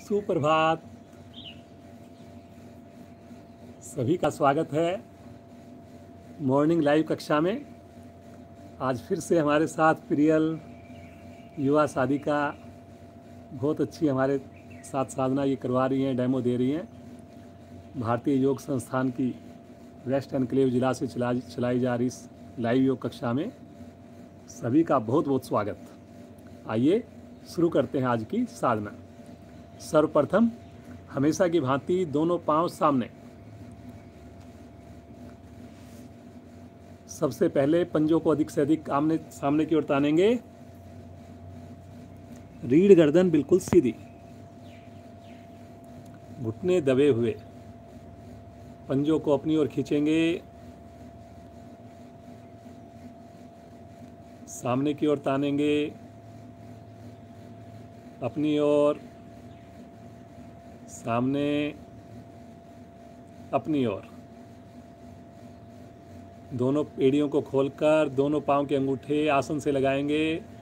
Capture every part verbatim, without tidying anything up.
सुप्रभात। सभी का स्वागत है मॉर्निंग लाइव कक्षा में। आज फिर से हमारे साथ प्रियल युवा साधिका बहुत अच्छी हमारे साथ साधना ये करवा रही हैं, डेमो दे रही हैं। भारतीय योग संस्थान की वेस्ट एनक्लेव जिला से चला चलाई जा रही इस लाइव योग कक्षा में सभी का बहुत बहुत स्वागत। आइए शुरू करते हैं आज की साधना। सर्वप्रथम हमेशा की भांति दोनों पांव सामने। सबसे पहले पंजों को अधिक से अधिक आमने सामने की ओर तानेंगे। रीढ़ गर्दन बिल्कुल सीधी, घुटने दबे हुए, पंजों को अपनी ओर खींचेंगे, सामने की ओर तानेंगे, अपनी ओर, सामने, अपनी ओर। दोनों एड़ियों को खोलकर दोनों पांव के अंगूठे आसन से लगाएंगे।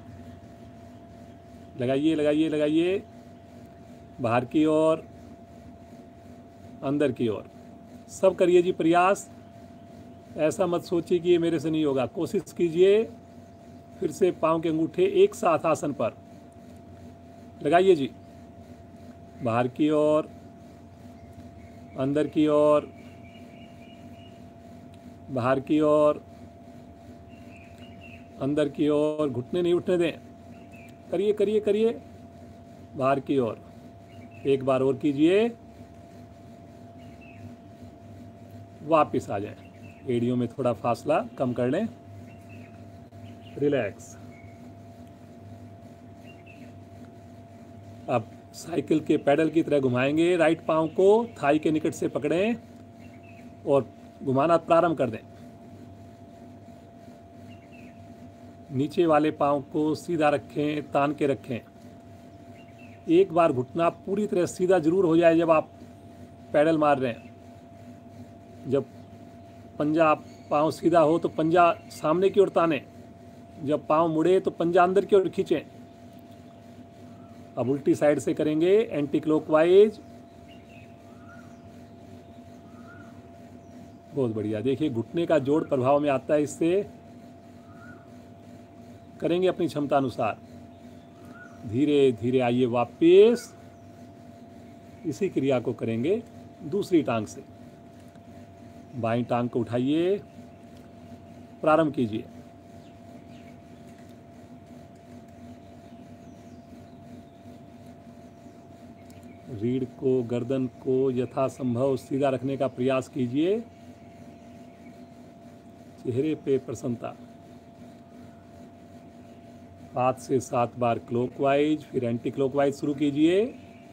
लगाइए लगाइए लगाइए। बाहर की ओर, अंदर की ओर। सब करिए जी प्रयास। ऐसा मत सोचिए कि ये मेरे से नहीं होगा। कोशिश कीजिए। फिर से पांव के अंगूठे एक साथ आसन पर लगाइए जी। बाहर की ओर, अंदर की ओर, बाहर की ओर, अंदर की ओर। घुटने नहीं उठने दें। करिए करिए करिए। बाहर की ओर। एक बार और कीजिए। वापिस आ जाएं। एड़ियों में थोड़ा फासला कम कर लें। रिलैक्स। अब साइकिल के पैडल की तरह घुमाएंगे। राइट पांव को थाई के निकट से पकड़ें और घुमाना प्रारंभ कर दें। नीचे वाले पांव को सीधा रखें, तान के रखें। एक बार घुटना पूरी तरह सीधा जरूर हो जाए जब आप पैडल मार रहे हैं। जब पंजा पांव सीधा हो तो पंजा सामने की ओर ताने। जब पांव मुड़े तो पंजा अंदर की ओर खींचें। अब उल्टी साइड से करेंगे, एंटी क्लॉकवाइज। बहुत बढ़िया। देखिए घुटने का जोड़ प्रभाव में आता है। इससे करेंगे अपनी क्षमता अनुसार। धीरे धीरे आइए वापस। इसी क्रिया को करेंगे दूसरी टांग से। बाईं टांग को उठाइए, प्रारंभ कीजिए। रीढ़ को, गर्दन को यथासंभव सीधा रखने का प्रयास कीजिए। चेहरे पे प्रसन्नता। पाँच से सात बार क्लॉकवाइज, फिर एंटी क्लॉकवाइज शुरू कीजिए।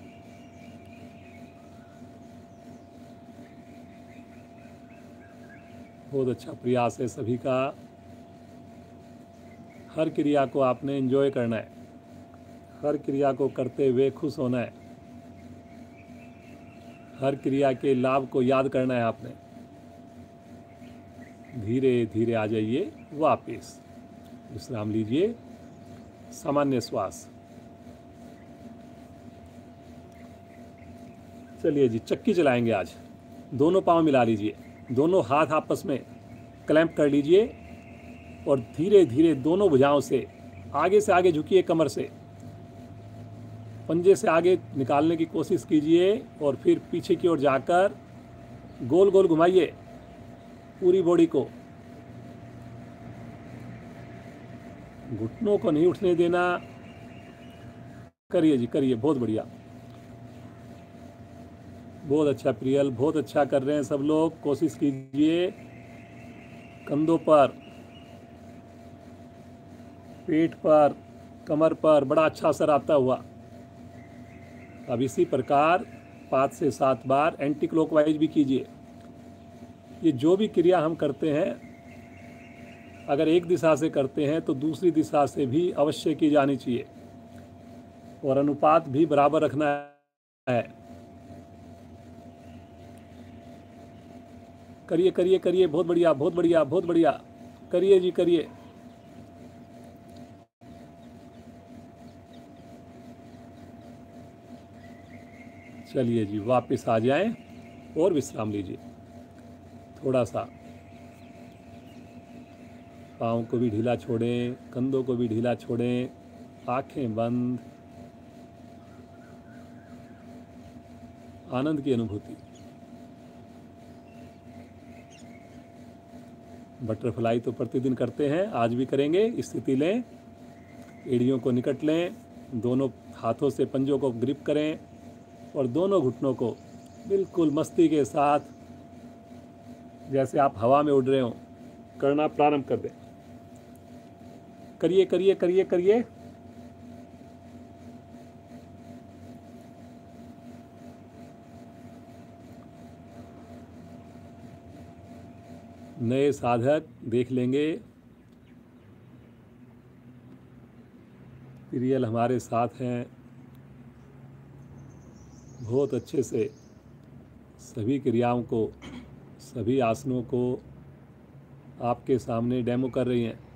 बहुत अच्छा प्रयास है सभी का। हर क्रिया को आपने एंजॉय करना है। हर क्रिया को करते हुए खुश होना है। हर क्रिया के लाभ को याद करना है आपने। धीरे धीरे आ जाइए वापस। विश्राम लीजिए। सामान्य श्वास। चलिए जी, चक्की चलाएंगे आज। दोनों पांव मिला लीजिए। दोनों हाथ आपस में क्लैंप कर लीजिए और धीरे धीरे दोनों भुजाओं से आगे से आगे झुकिए। कमर से पंजे से आगे निकालने की कोशिश कीजिए और फिर पीछे की ओर जाकर गोल गोल घुमाइए पूरी बॉडी को। घुटनों को नहीं उठने देना। करिए जी, करिए। बहुत बढ़िया, बहुत अच्छा प्रियल, बहुत अच्छा कर रहे हैं सब लोग। कोशिश कीजिए। कंधों पर, पेट पर, कमर पर बड़ा अच्छा असर आता हुआ। अब इसी प्रकार पाँच से सात बार एंटी क्लॉकवाइज भी कीजिए। ये जो भी क्रिया हम करते हैं, अगर एक दिशा से करते हैं तो दूसरी दिशा से भी अवश्य की जानी चाहिए और अनुपात भी बराबर रखना है। करिए करिए करिए। बहुत बढ़िया, बहुत बढ़िया, बहुत बढ़िया। करिए जी, करिए। चलिए जी, वापस आ जाएं और विश्राम लीजिए। थोड़ा सा पाँव को भी ढीला छोड़ें, कंधों को भी ढीला छोड़ें, आंखें बंद, आनंद की अनुभूति। बटरफ्लाई तो प्रतिदिन करते हैं, आज भी करेंगे। स्थिति लें, एड़ियों को निकट लें, दोनों हाथों से पंजों को ग्रिप करें और दोनों घुटनों को बिल्कुल मस्ती के साथ, जैसे आप हवा में उड़ रहे हो, करना प्रारंभ कर दें। करिए करिए करिए करिए। नए साधक देख लेंगे, प्रियल हमारे साथ हैं, बहुत अच्छे से सभी क्रियाओं को, सभी आसनों को आपके सामने डेमो कर रही हैं।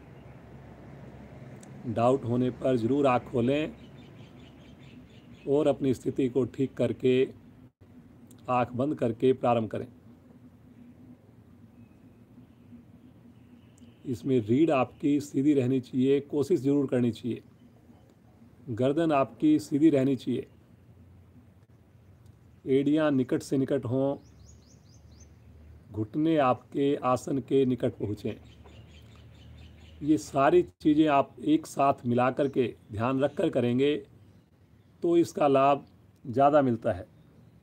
डाउट होने पर ज़रूर आँख खोलें और अपनी स्थिति को ठीक करके आँख बंद करके प्रारंभ करें। इसमें रीढ़ आपकी सीधी रहनी चाहिए, कोशिश ज़रूर करनी चाहिए। गर्दन आपकी सीधी रहनी चाहिए, एड़ियाँ निकट से निकट हों, घुटने आपके आसन के निकट पहुँचें। ये सारी चीज़ें आप एक साथ मिला कर के ध्यान रख कर करेंगे तो इसका लाभ ज़्यादा मिलता है।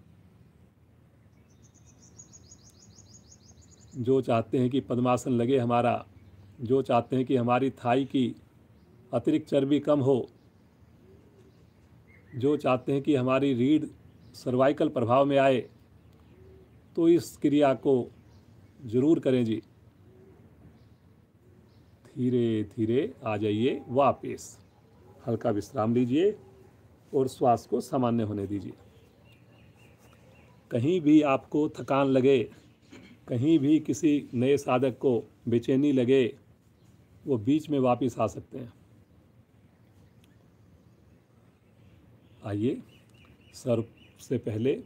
जो चाहते हैं कि पद्मासन लगे हमारा, जो चाहते हैं कि हमारी थाई की अतिरिक्त चर्बी कम हो, जो चाहते हैं कि हमारी रीढ़ सर्वाइकल प्रभाव में आए, तो इस क्रिया को ज़रूर करें जी। धीरे धीरे आ जाइए वापस, हल्का विश्राम लीजिए और श्वास को सामान्य होने दीजिए। कहीं भी आपको थकान लगे, कहीं भी किसी नए साधक को बेचैनी लगे, वो बीच में वापस आ सकते हैं। आइए, सर्व से पहले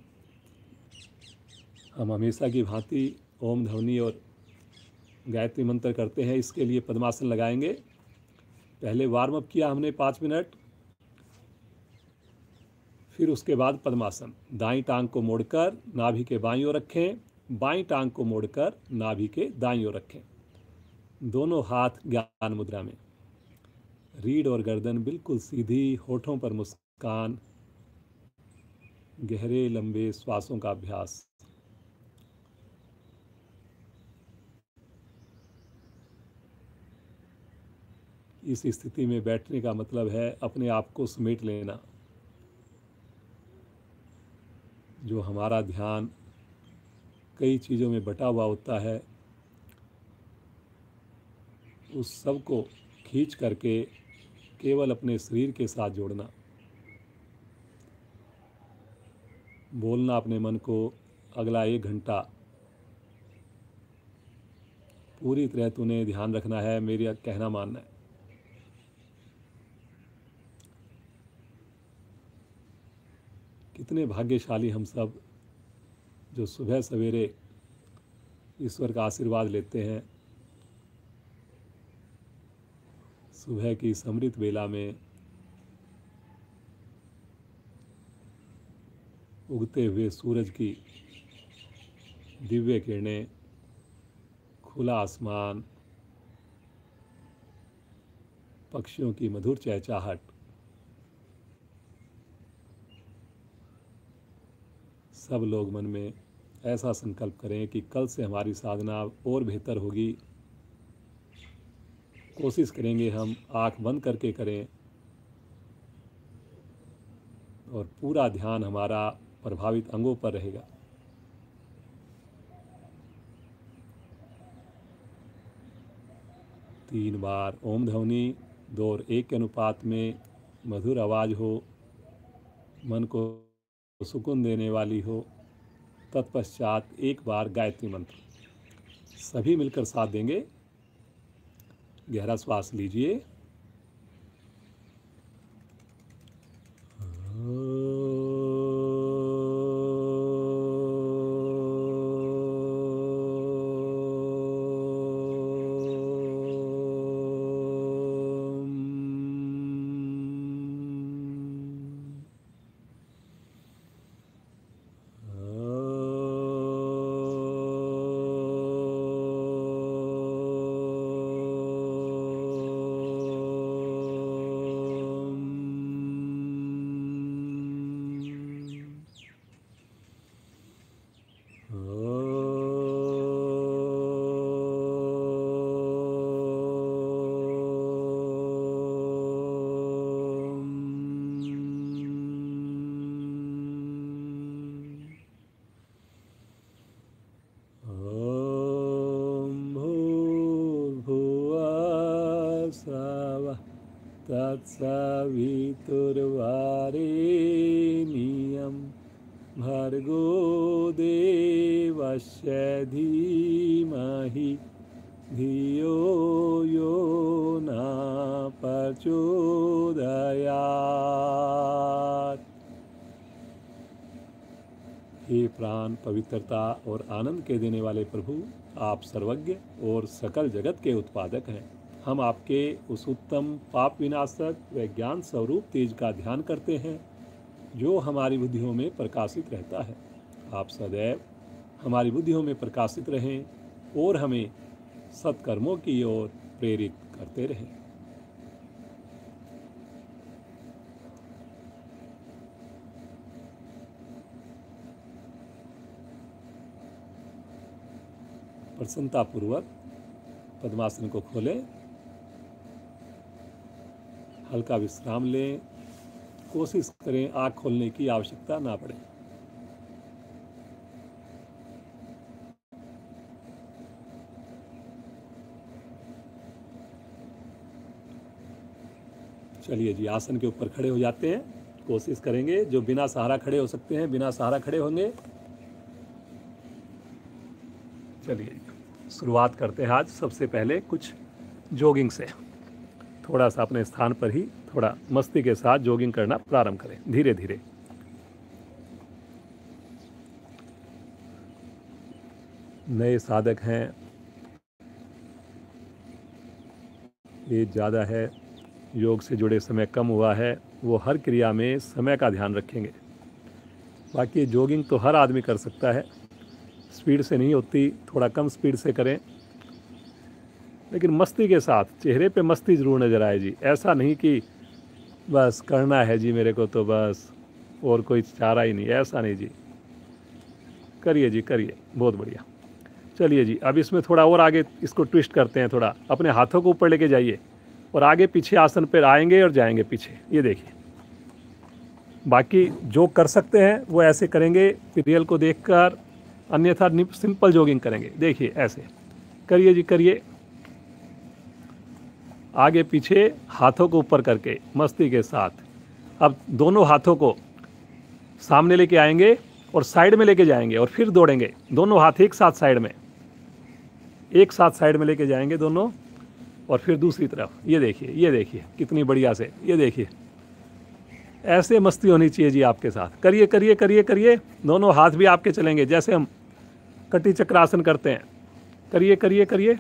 हम हमेशा की भांति ओम ध्वनि और गायत्री मंत्र करते हैं। इसके लिए पद्मासन लगाएंगे। पहले वार्म अप किया हमने पाँच मिनट, फिर उसके बाद पद्मासन। दाईं टांग को मोड़कर नाभि के बाईं ओर रखें, बाईं टांग को मोड़कर नाभि के दाईं ओर रखें, दोनों हाथ ज्ञान मुद्रा में। रीढ़ और गर्दन बिल्कुल सीधी, होठों पर मुस्कान, गहरे लंबे श्वासों का अभ्यास। इस स्थिति में बैठने का मतलब है अपने आप को समेट लेना। जो हमारा ध्यान कई चीज़ों में बटा हुआ होता है, उस सब को खींच करके केवल अपने शरीर के साथ जोड़ना। बोलना अपने मन को, अगला एक घंटा पूरी तरह तूने ध्यान रखना है, मेरा कहना मानना है। कितने भाग्यशाली हम सब जो सुबह सवेरे ईश्वर का आशीर्वाद लेते हैं। सुबह की समृत बेला में उगते हुए सूरज की दिव्य किरणें, खुला आसमान, पक्षियों की मधुर चहचहाट, सब लोग मन में ऐसा संकल्प करें कि कल से हमारी साधना और बेहतर होगी। कोशिश करेंगे हम आँख बंद करके करें और पूरा ध्यान हमारा प्रभावित अंगों पर रहेगा। तीन बार ओम ध्वनि, दो और एक के अनुपात में मधुर आवाज़ हो, मन को सुकून देने वाली हो। तत्पश्चात एक बार गायत्री मंत्र सभी मिलकर साथ देंगे। गहरा श्वास लीजिए, तत्सवितुर्वरेण्यं भर्गो देवस्य धीमहि धियो यो न प्रचोदयात्। हे प्राण पवित्रता और आनंद के देने वाले प्रभु, आप सर्वज्ञ और सकल जगत के उत्पादक हैं। हम आपके उस उत्तम पाप विनाशक व ज्ञान स्वरूप तेज का ध्यान करते हैं जो हमारी बुद्धियों में प्रकाशित रहता है। आप सदैव हमारी बुद्धियों में प्रकाशित रहें और हमें सत्कर्मों की ओर प्रेरित करते रहें। प्रसन्नतापूर्वक पद्मासन को खोलें, हल्का विश्राम लें। कोशिश करें आँख खोलने की आवश्यकता ना पड़े। चलिए जी, आसन के ऊपर खड़े हो जाते हैं। कोशिश करेंगे जो बिना सहारा खड़े हो सकते हैं बिना सहारा खड़े होंगे। चलिए शुरुआत करते हैं आज सबसे पहले कुछ जॉगिंग से। थोड़ा सा अपने स्थान पर ही थोड़ा मस्ती के साथ जॉगिंग करना प्रारंभ करें धीरे धीरे। नए साधक हैं, ये ज़्यादा है, योग से जुड़े समय कम हुआ है, वो हर क्रिया में समय का ध्यान रखेंगे। बाकी जॉगिंग तो हर आदमी कर सकता है, स्पीड से नहीं होती, थोड़ा कम स्पीड से करें, लेकिन मस्ती के साथ। चेहरे पे मस्ती ज़रूर नज़र आए जी। ऐसा नहीं कि बस करना है जी मेरे को तो बस और कोई चारा ही नहीं, ऐसा नहीं जी। करिए जी करिए, बहुत बढ़िया। चलिए जी, अब इसमें थोड़ा और आगे इसको ट्विस्ट करते हैं। थोड़ा अपने हाथों को ऊपर लेके जाइए और आगे पीछे आसन पर आएंगे और जाएंगे पीछे। ये देखिए, बाकी जो कर सकते हैं वो ऐसे करेंगे रियल को देखकर, अन्यथा सिंपल जॉगिंग करेंगे। देखिए ऐसे करिए जी, करिए। आगे पीछे हाथों को ऊपर करके मस्ती के साथ। अब दोनों हाथों को सामने लेके आएंगे और साइड में लेके जाएंगे और फिर दौड़ेंगे। दोनों हाथ एक साथ साइड में, एक साथ साइड में लेके जाएंगे दोनों, और फिर दूसरी तरफ। ये देखिए, ये देखिए कितनी बढ़िया से, ये देखिए ऐसे मस्ती होनी चाहिए जी आपके साथ। करिए करिए करिए करिए। दोनों हाथ भी आपके चलेंगे जैसे हम कटी चक्रासन करते हैं। करिए करिए करिए।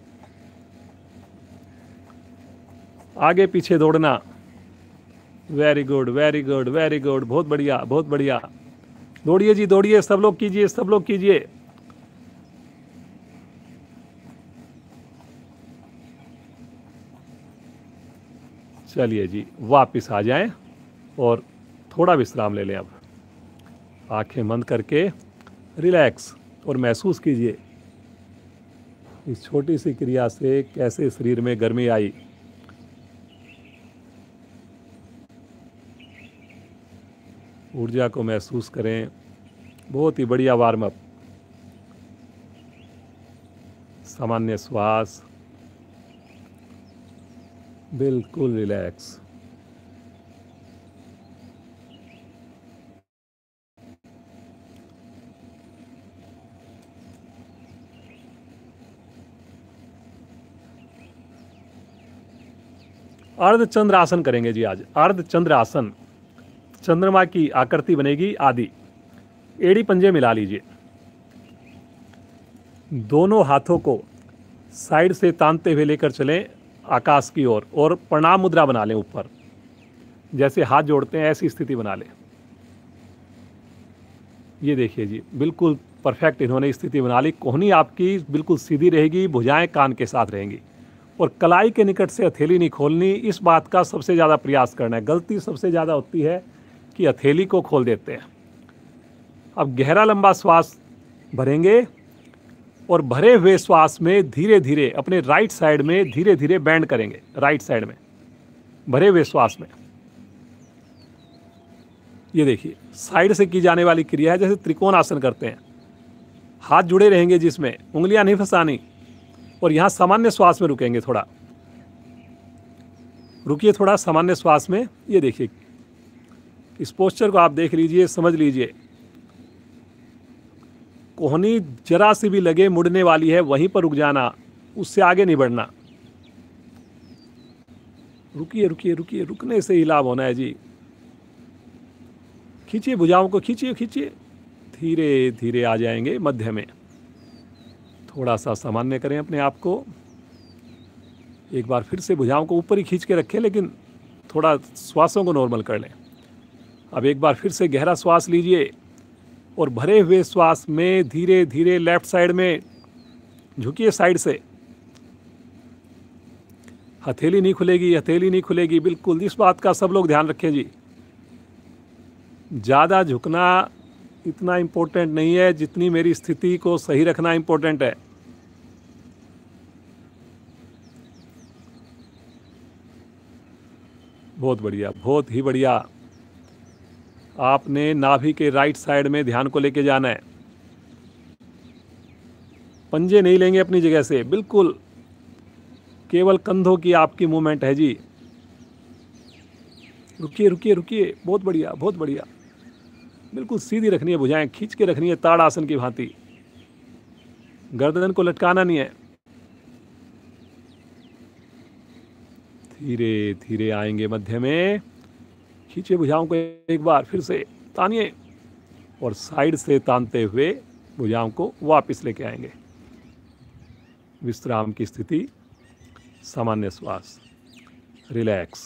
आगे पीछे दौड़ना। Very good very good very good, बहुत बढ़िया बहुत बढ़िया। दौड़िए जी दौड़िए, सब लोग कीजिए सब लोग कीजिए। चलिए जी, वापस आ जाएं और थोड़ा विश्राम ले लें। अब आंखें बंद करके रिलैक्स और महसूस कीजिए इस छोटी सी क्रिया से कैसे शरीर में गर्मी आई। ऊर्जा को महसूस करें। बहुत ही बढ़िया वार्म अप। सामान्य श्वास, बिल्कुल रिलैक्स। अर्धचंद्र आसन करेंगे जी आज। अर्धचंद्र आसन, चंद्रमा की आकृति बनेगी आदि। एड़ी पंजे मिला लीजिए, दोनों हाथों को साइड से तानते हुए लेकर चलें आकाश की ओर, और, और प्रणाम मुद्रा बना लें ऊपर, जैसे हाथ जोड़ते हैं ऐसी स्थिति बना लें। ये देखिए जी, बिल्कुल परफेक्ट इन्होंने स्थिति बना ली। कोहनी आपकी बिल्कुल सीधी रहेगी, भुजाएं कान के साथ रहेंगी, और कलाई के निकट से हथेली नहीं खोलनी। इस बात का सबसे ज़्यादा प्रयास करना है। गलती सबसे ज़्यादा होती है कि हथेली को खोल देते हैं। अब गहरा लंबा श्वास भरेंगे और भरे हुए श्वास में धीरे धीरे अपने राइट साइड में धीरे धीरे बैंड करेंगे। राइट साइड में भरे हुए श्वास में, ये देखिए साइड से की जाने वाली क्रिया है, जैसे त्रिकोण आसन करते हैं। हाथ जुड़े रहेंगे जिसमें, उंगलियां नहीं फंसानी, और यहाँ सामान्य श्वास में रुकेंगे थोड़ा। रुकिए थोड़ा सामान्य श्वास में। ये देखिए, इस पोस्चर को आप देख लीजिए, समझ लीजिए। कोहनी जरा सी भी लगे मुड़ने वाली है, वहीं पर रुक जाना, उससे आगे नहीं बढ़ना। रुकिए रुकिए रुकिए, रुकने से ही लाभ होना है जी। खींचिए भुजाओं को, खींचिए खींचिए, धीरे धीरे आ जाएंगे मध्य में। थोड़ा सा सामान्य करें अपने आप को। एक बार फिर से भुजाओं को ऊपर ही खींच के रखें, लेकिन थोड़ा श्वासों को नॉर्मल कर लें। अब एक बार फिर से गहरा श्वास लीजिए और भरे हुए श्वास में धीरे धीरे लेफ्ट साइड में झुकिए, साइड से। हथेली नहीं खुलेगी, हथेली नहीं खुलेगी, बिल्कुल। इस बात का सब लोग ध्यान रखें जी। ज़्यादा झुकना इतना इम्पोर्टेंट नहीं है जितनी मेरी स्थिति को सही रखना इम्पोर्टेंट है। बहुत बढ़िया, बहुत ही बढ़िया। आपने नाभि के राइट साइड में ध्यान को लेके जाना है। पंजे नहीं लेंगे अपनी जगह से, बिल्कुल केवल कंधों की आपकी मूवमेंट है जी। रुकिए रुकिए रुकिए, बहुत बढ़िया बहुत बढ़िया। बिल्कुल सीधी रखनी है भुजाएं, खींच के रखनी है ताड़ आसन की भांति। गर्दन को लटकाना नहीं है। धीरे धीरे आएंगे मध्य में। खींचे भुजाओं को एक बार फिर से, तानिए, और साइड से तानते हुए भुजाओं को वापस लेके आएंगे। विश्राम की स्थिति, सामान्य श्वास, रिलैक्स।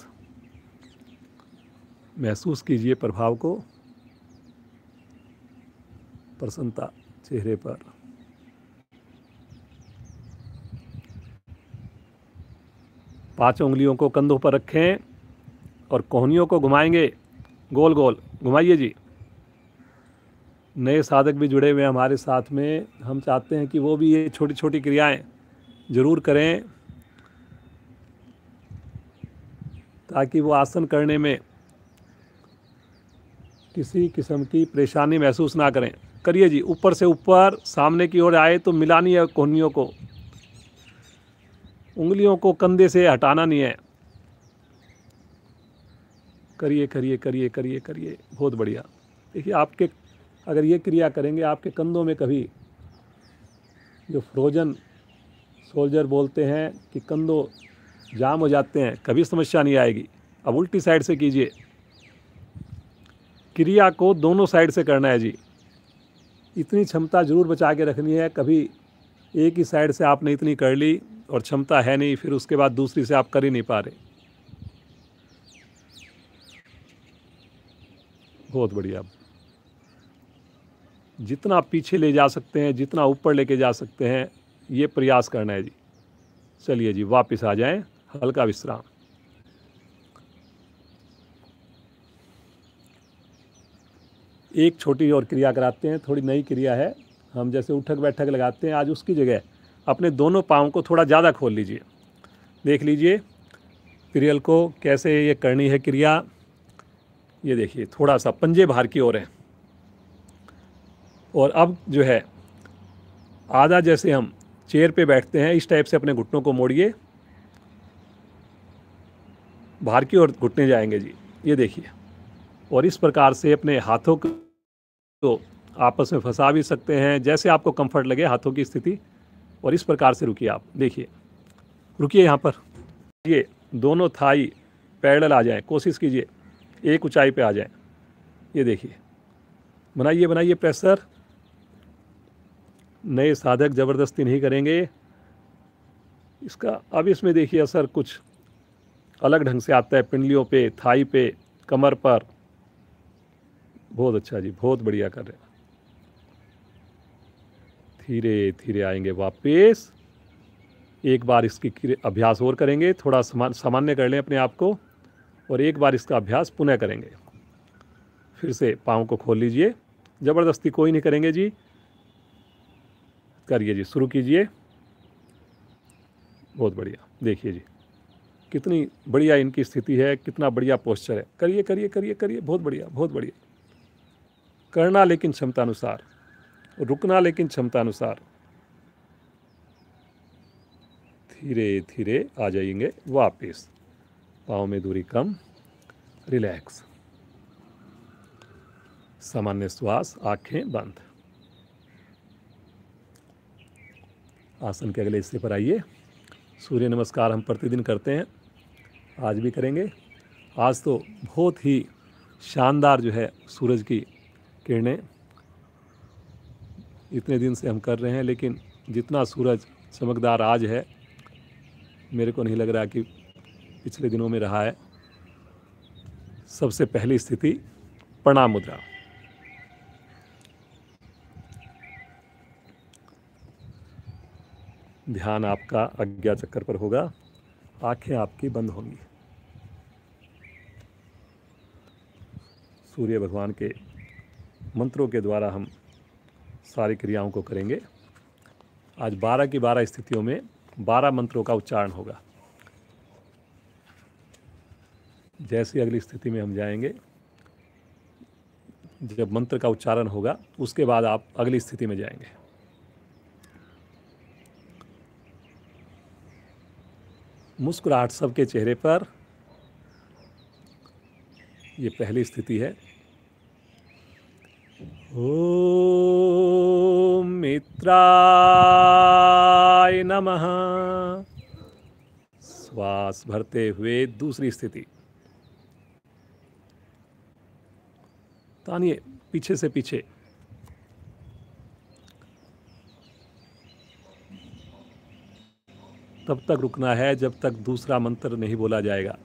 महसूस कीजिए प्रभाव को, प्रसन्नता चेहरे पर। पांच उंगलियों को कंधों पर रखें और कोहनियों को घुमाएंगे, गोल गोल घुमाइए जी। नए साधक भी जुड़े हुए हैं हमारे साथ में, हम चाहते हैं कि वो भी ये छोटी छोटी क्रियाएं जरूर करें, ताकि वो आसन करने में किसी किस्म की परेशानी महसूस ना करें। करिए जी, ऊपर से ऊपर सामने की ओर आए तो मिलानी है कोहनियों को, उंगलियों को कंधे से हटाना नहीं है। करिए करिए करिए करिए करिए, बहुत बढ़िया। देखिए, आपके अगर ये क्रिया करेंगे, आपके कंधों में कभी जो फ्रोजन सोल्जर बोलते हैं कि कंधों जाम हो जाते हैं, कभी समस्या नहीं आएगी। अब उल्टी साइड से कीजिए। क्रिया को दोनों साइड से करना है जी। इतनी क्षमता जरूर बचा के रखनी है। कभी एक ही साइड से आपने इतनी कर ली और क्षमता है नहीं, फिर उसके बाद दूसरी से आप कर ही नहीं पा रहे। बहुत बढ़िया। जितना पीछे ले जा सकते हैं, जितना ऊपर लेके जा सकते हैं, ये प्रयास करना है जी। चलिए जी, वापस आ जाएं, हल्का विश्राम। एक छोटी और क्रिया कराते हैं, थोड़ी नई क्रिया है। हम जैसे उठक बैठक लगाते हैं, आज उसकी जगह अपने दोनों पाँव को थोड़ा ज़्यादा खोल लीजिए। देख लीजिए पिरियल को कैसे ये करनी है क्रिया। ये देखिए, थोड़ा सा पंजे बाहर की ओर है। और अब जो है, आधा जैसे हम चेयर पे बैठते हैं, इस टाइप से अपने घुटनों को मोड़िए, बाहर की ओर घुटने जाएंगे जी। ये देखिए, और इस प्रकार से अपने हाथों को आपस में फंसा भी सकते हैं, जैसे आपको कंफर्ट लगे हाथों की स्थिति। और इस प्रकार से रुकिए आप, देखिए, रुकिए यहाँ पर। ये दोनों थाई पैरेलल आ जाएं, कोशिश कीजिए एक ऊंचाई पे आ जाएं। ये देखिए, बनाइए बनाइए प्रेशर। नए साधक ज़बरदस्ती नहीं करेंगे इसका। अब इसमें देखिए असर कुछ अलग ढंग से आता है, पिंडलियों पे, थाई पे, कमर पर। बहुत अच्छा जी, बहुत बढ़िया कर रहे हैं। धीरे धीरे आएंगे वापस। एक बार इसकी अभ्यास और करेंगे, थोड़ा सामान्य कर लें अपने आप को, और एक बार इसका अभ्यास पुनः करेंगे। फिर से पाँव को खोल लीजिए, ज़बरदस्ती कोई नहीं करेंगे जी। करिए जी, शुरू कीजिए। बहुत बढ़िया, देखिए जी कितनी बढ़िया इनकी स्थिति है, कितना बढ़िया पोस्चर है। करिए करिए करिए करिए, बहुत बढ़िया बहुत बढ़िया। करना लेकिन क्षमता अनुसार, रुकना लेकिन क्षमता अनुसार। धीरे धीरे आ जाएंगे वापस। पाँव में दूरी कम, रिलैक्स, सामान्य श्वास, आंखें बंद। आसन के अगले हिस्से पर आइए। सूर्य नमस्कार हम प्रतिदिन करते हैं, आज भी करेंगे। आज तो बहुत ही शानदार जो है सूरज की किरणें, इतने दिन से हम कर रहे हैं, लेकिन जितना सूरज चमकदार आज है मेरे को नहीं लग रहा कि पिछले दिनों में रहा है। सबसे पहली स्थिति प्रणाम मुद्रा। ध्यान आपका आज्ञा चक्कर पर होगा, आंखें आपकी बंद होंगी। सूर्य भगवान के मंत्रों के द्वारा हम सारी क्रियाओं को करेंगे। आज बारह की बारह स्थितियों में बारह मंत्रों का उच्चारण होगा। जैसी अगली स्थिति में हम जाएंगे, जब मंत्र का उच्चारण होगा उसके बाद आप अगली स्थिति में जाएंगे। मुस्कुराहट सबके चेहरे पर, ये पहली स्थिति है। ओम मित्राय नमः। श्वास भरते हुए दूसरी स्थिति। तानिए पीछे से पीछे। तब तक रुकना है जब तक दूसरा मंत्र नहीं बोला जाएगा।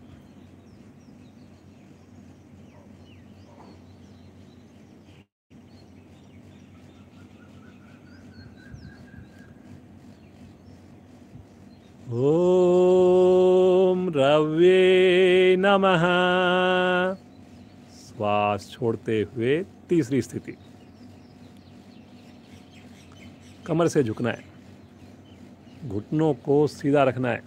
ओम रवे नमः। श्वास छोड़ते हुए तीसरी स्थिति। कमर से झुकना है, घुटनों को सीधा रखना है।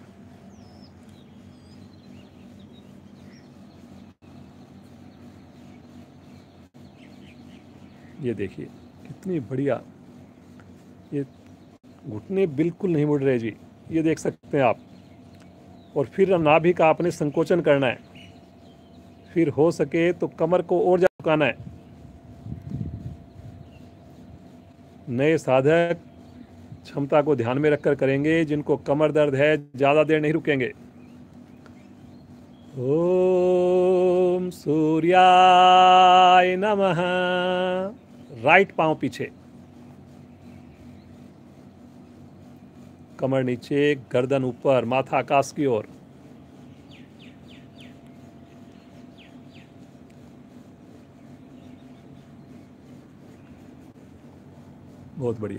ये देखिए कितनी बढ़िया, ये घुटने बिल्कुल नहीं मुड़ रहे जी, ये देख सकते हैं आप। और फिर नाभि का आपने संकोचन करना है। फिर हो सके तो कमर को और ज्यादा झुकाना है। नए साधक क्षमता को ध्यान में रखकर करेंगे, जिनको कमर दर्द है ज्यादा देर नहीं रुकेंगे। ओम सूर्याय नमः। राइट पांव पीछे, कमर नीचे, गर्दन ऊपर, माथा आकाश की ओर। बहुत बढ़िया।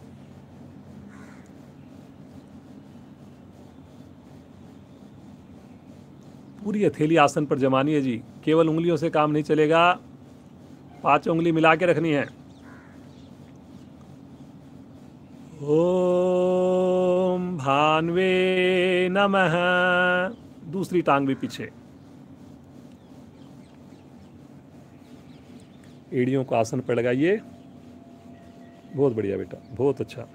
पूरी हथेली आसन पर जमानी है जी, केवल उंगलियों से काम नहीं चलेगा, पांच उंगली मिला के रखनी है। ओम भान्वे नमः। दूसरी टांग भी पीछे। एड़ियों को आसन पर लगाइए। बहुत बढ़िया बेटा, बहुत अच्छा।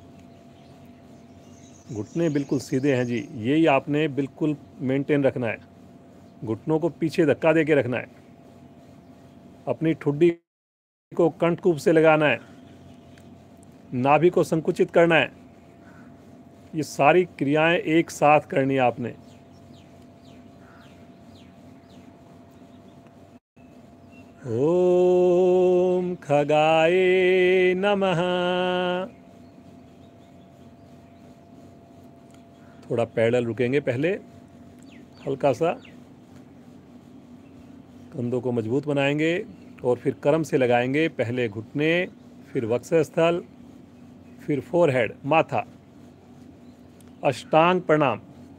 घुटने बिल्कुल सीधे हैं जी, यही आपने बिल्कुल मेंटेन रखना है। घुटनों को पीछे धक्का देके रखना है। अपनी ठुड्डी को कंठकूप से लगाना है। नाभि को संकुचित करना है। ये सारी क्रियाएं एक साथ करनी है आपने। ओम खगाय नमः। थोड़ा पैडल रुकेंगे पहले, हल्का सा कंधों को मजबूत बनाएंगे और फिर कर्म से लगाएंगे। पहले घुटने, फिर वक्षस्थल, फिर फोरहेड, माथा। अष्टांग प्रणाम।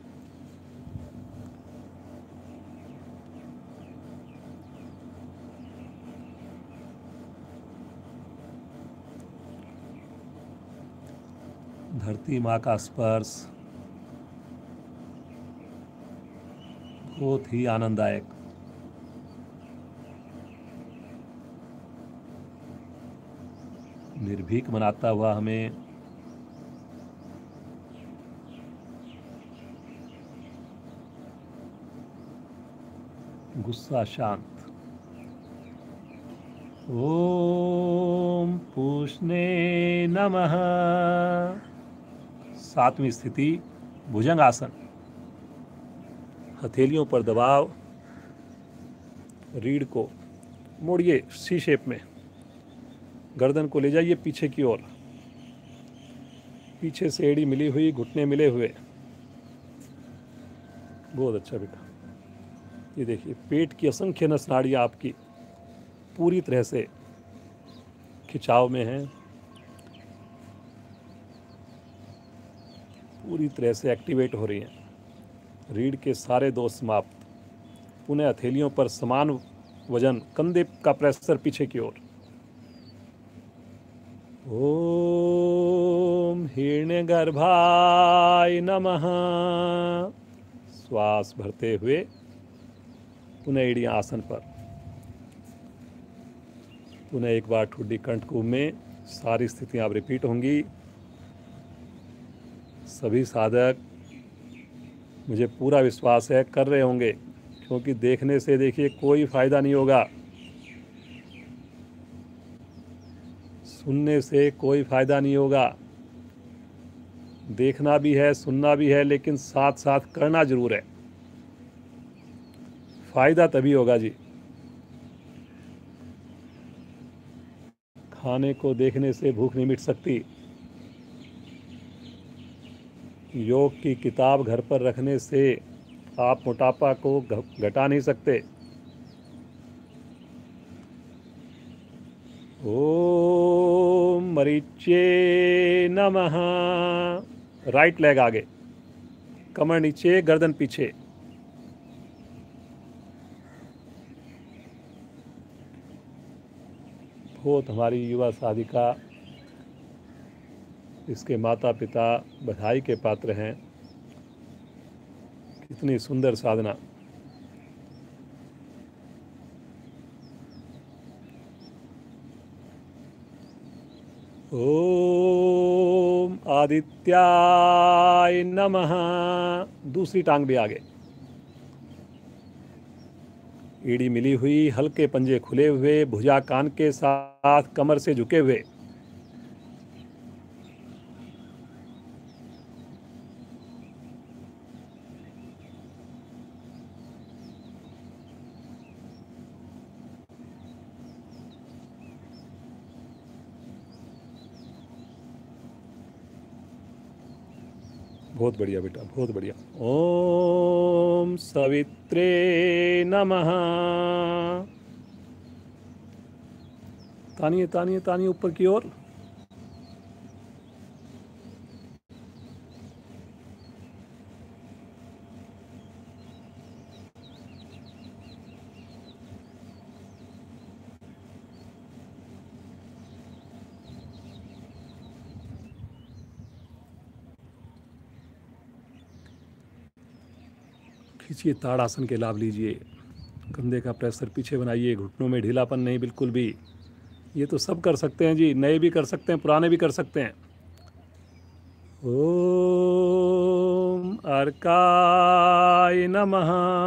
धरती माँ का स्पर्श बहुत ही आनंददायक। निर्भीक बनाता हुआ हमें गुस्सा शांत। ओम पूष्णे नमः। सातवीं स्थिति भुजंग आसन। हथेलियों पर दबाव, रीढ़ को मोड़िए सी शेप में, गर्दन को ले जाइए पीछे की ओर, पीछे से एड़ी मिली हुई, घुटने मिले हुए। बहुत अच्छा बेटा। ये देखिए पेट की असंख्य नस नाड़ियाँ आपकी पूरी तरह से खिंचाव में हैं, पूरी तरह से एक्टिवेट हो रही हैं। रीढ़ के सारे दोष समाप्त। पुनः हथेलियों पर समान वजन, कंधे का प्रेशर पीछे की ओर। ओम हिरण्यगर्भाय नमः। श्वास भरते हुए पुनः एड़ियां आसन पर। पुनः एक बार ठुड्डी कंठ कुंभ में सारी स्थितियां अब रिपीट होंगी। सभी साधक, मुझे पूरा विश्वास है, कर रहे होंगे, क्योंकि देखने से देखिए कोई फायदा नहीं होगा, सुनने से कोई फायदा नहीं होगा। देखना भी है, सुनना भी है, लेकिन साथ साथ करना जरूर है। फायदा तभी होगा जी। खाने को देखने से भूख नहीं मिट सकती। योग की किताब घर पर रखने से आप मोटापा को घटा नहीं सकते। ओम मरीचे नमः। राइट लेग आगे, कमर नीचे, गर्दन पीछे। बहुत हमारी युवा साधिका, इसके माता पिता बधाई के पात्र हैं। कितनी सुंदर साधना। ओम आदित्याय नमः। दूसरी टांग भी आगे, एड़ी मिली हुई, हल्के पंजे खुले हुए, भुजा कान के साथ कमर से झुके हुए। बहुत बढ़िया बेटा, बहुत बढ़िया। ओम सवित्रे नमः। तानिए तानिए तानिए ऊपर की ओर। खींचिए, ताड़ासन के लाभ लीजिए। कंधे का प्रेशर पीछे बनाइए, घुटनों में ढीलापन नहीं बिल्कुल भी। ये तो सब कर सकते हैं जी, नए भी कर सकते हैं, पुराने भी कर सकते हैं। ओम अर्काय नमः।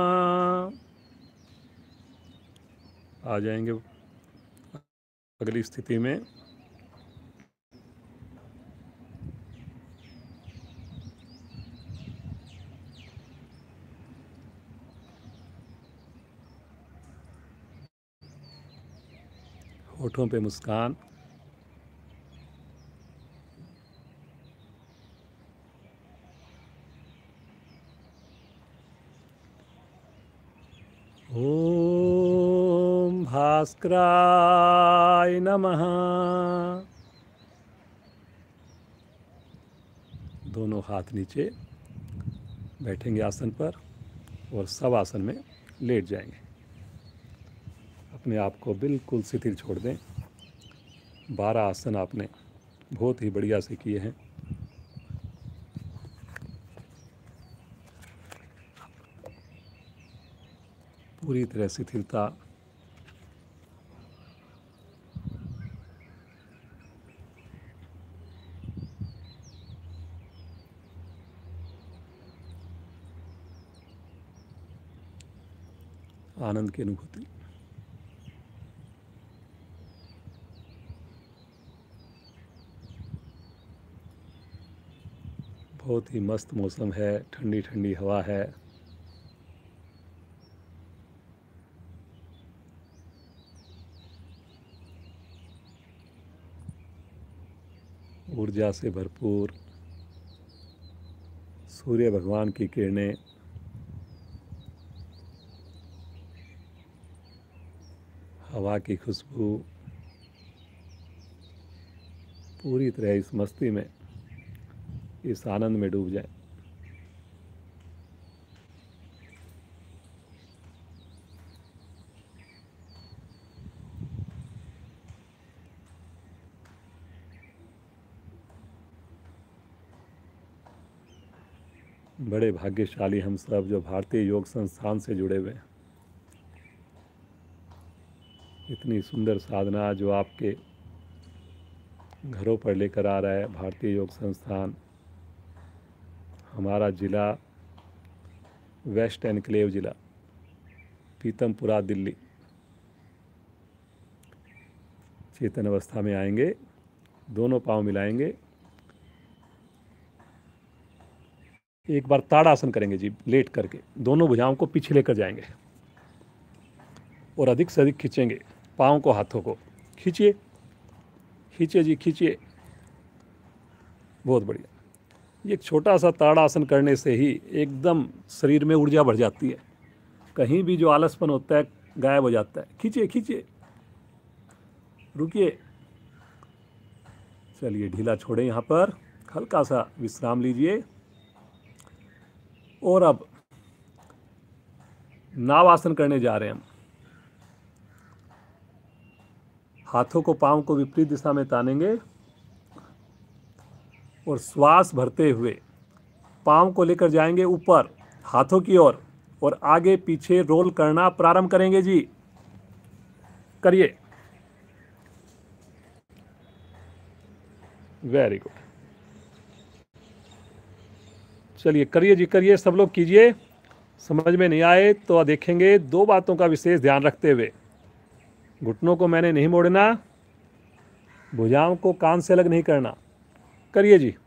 आ जाएंगे अगली स्थिति में। होठों पे मुस्कान। ओम भास्कराय नमः। दोनों हाथ नीचे, बैठेंगे आसन पर और सब आसन में लेट जाएंगे। अपने आप को बिल्कुल शिथिल छोड़ दें। बारह आसन आपने बहुत ही बढ़िया से किए हैं। पूरी तरह शिथिलता। आनंद की अनुभूति। बहुत ही मस्त मौसम है, ठंडी ठंडी हवा है। ऊर्जा से भरपूर सूर्य भगवान की किरणें हवा की खुशबू, पूरी तरह इस मस्ती में, इस आनंद में डूब जाए। बड़े भाग्यशाली हम सब जो भारतीय योग संस्थान से जुड़े हुए हैं। इतनी सुंदर साधना जो आपके घरों पर लेकर आ रहा है भारतीय योग संस्थान। हमारा ज़िला वेस्ट एनक्लेव ज़िला, पीतमपुरा, दिल्ली। चेतन अवस्था में आएंगे, दोनों पांव मिलाएंगे, एक बार ताड़ासन करेंगे जी, लेट करके दोनों भुजाओं को पीछे लेकर जाएंगे और अधिक से अधिक खींचेंगे पाँव को, हाथों को खींचिए, खींचिए जी, खींचिए। बहुत बढ़िया। ये एक छोटा सा ताड़ासन करने से ही एकदम शरीर में ऊर्जा बढ़ जाती है, कहीं भी जो आलसपन होता है गायब हो जाता है। खींचिए खींचिए, रुकिए, चलिए ढीला छोड़ें, यहाँ पर हल्का सा विश्राम लीजिए। और अब नाव आसन करने जा रहे हैं हम। हाथों को, पांव को विपरीत दिशा में तानेंगे और श्वास भरते हुए पांव को लेकर जाएंगे ऊपर हाथों की ओर, और, और आगे पीछे रोल करना प्रारंभ करेंगे जी। करिए, वेरी गुड। चलिए करिए जी, करिए, सब लोग कीजिए। समझ में नहीं आए तो देखेंगे। दो बातों का विशेष ध्यान रखते हुए, घुटनों को मैंने नहीं मोड़ना, भुजाओं को कान से अलग नहीं करना। करिए जी,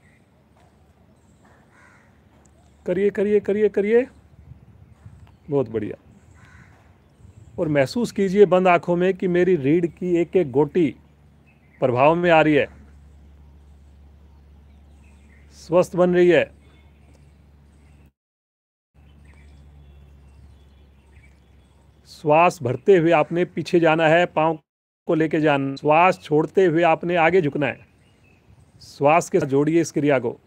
करिए करिए करिए करिए, बहुत बढ़िया। और महसूस कीजिए बंद आंखों में कि मेरी रीढ़ की एक एक गोटी प्रभाव में आ रही है, स्वस्थ बन रही है। श्वास भरते हुए आपने पीछे जाना है, पांव को लेके जाना। श्वास छोड़ते हुए आपने आगे झुकना है। श्वास के साथ जोड़िए इस क्रिया को।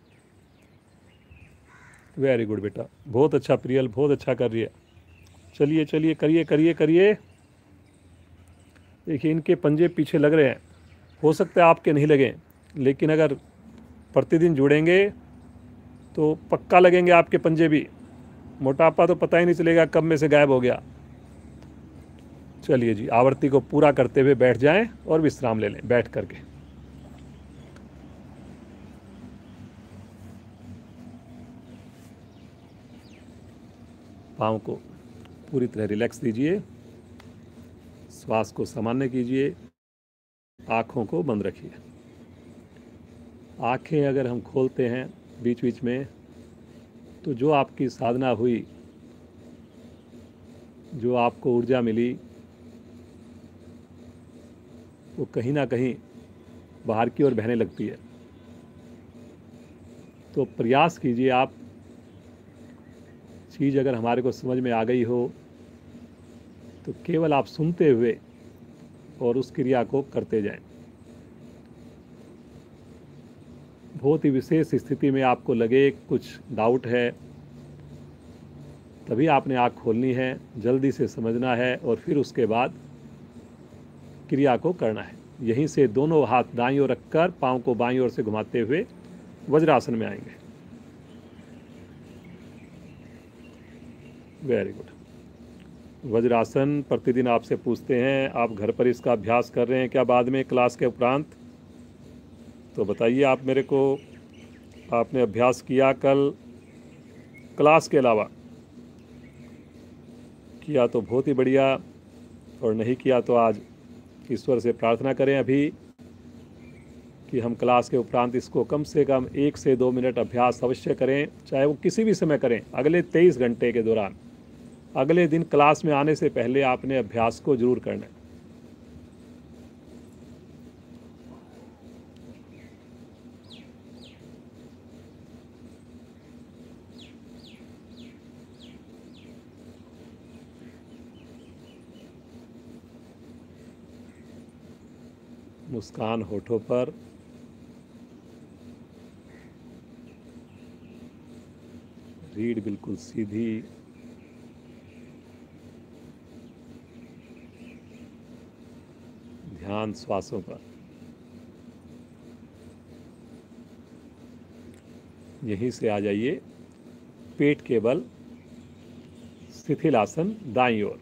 वेरी गुड बेटा, बहुत अच्छा प्रियल, बहुत अच्छा कर रही है। चलिए चलिए, करिए करिए करिए। देखिए इनके पंजे पीछे लग रहे हैं, हो सकता है आपके नहीं लगे, लेकिन अगर प्रतिदिन जुड़ेंगे तो पक्का लगेंगे आपके पंजे भी। मोटापा तो पता ही नहीं चलेगा कब में से गायब हो गया। चलिए जी, आवृत्ति को पूरा करते हुए बैठ जाएं और विश्राम ले लें बैठ करके। पाँव को पूरी तरह रिलैक्स दीजिए, श्वास को सामान्य कीजिए, आँखों को बंद रखिए। आँखें अगर हम खोलते हैं बीच बीच में तो जो आपकी साधना हुई, जो आपको ऊर्जा मिली, वो कहीं ना कहीं बाहर की ओर बहने लगती है। तो प्रयास कीजिए आप, चीज़ अगर हमारे को समझ में आ गई हो तो केवल आप सुनते हुए और उस क्रिया को करते जाएं। बहुत ही विशेष स्थिति में आपको लगे कुछ डाउट है, तभी आपने आँख खोलनी है, जल्दी से समझना है और फिर उसके बाद क्रिया को करना है। यहीं से दोनों हाथ दाईं ओर रखकर पाँव को बाईं ओर से घुमाते हुए वज्रासन में आएंगे। Very good. वज्रासन प्रतिदिन आपसे पूछते हैं, आप घर पर इसका अभ्यास कर रहे हैं क्या बाद में क्लास के उपरांत? तो बताइए आप मेरे को, आपने अभ्यास किया कल क्लास के अलावा? किया तो बहुत ही बढ़िया, और नहीं किया तो आज ईश्वर से प्रार्थना करें अभी कि हम क्लास के उपरांत इसको कम से कम एक से दो मिनट अभ्यास अवश्य करें, चाहे वो किसी भी समय करें। अगले तेईस घंटे के दौरान, अगले दिन क्लास में आने से पहले आपने अभ्यास को जरूर करना है। मुस्कान होठों पर, रीढ़ बिल्कुल सीधी, ध्यान श्वासों पर। यहीं से आ जाइए पेट के बल, शिथिल आसन दाईं ओर।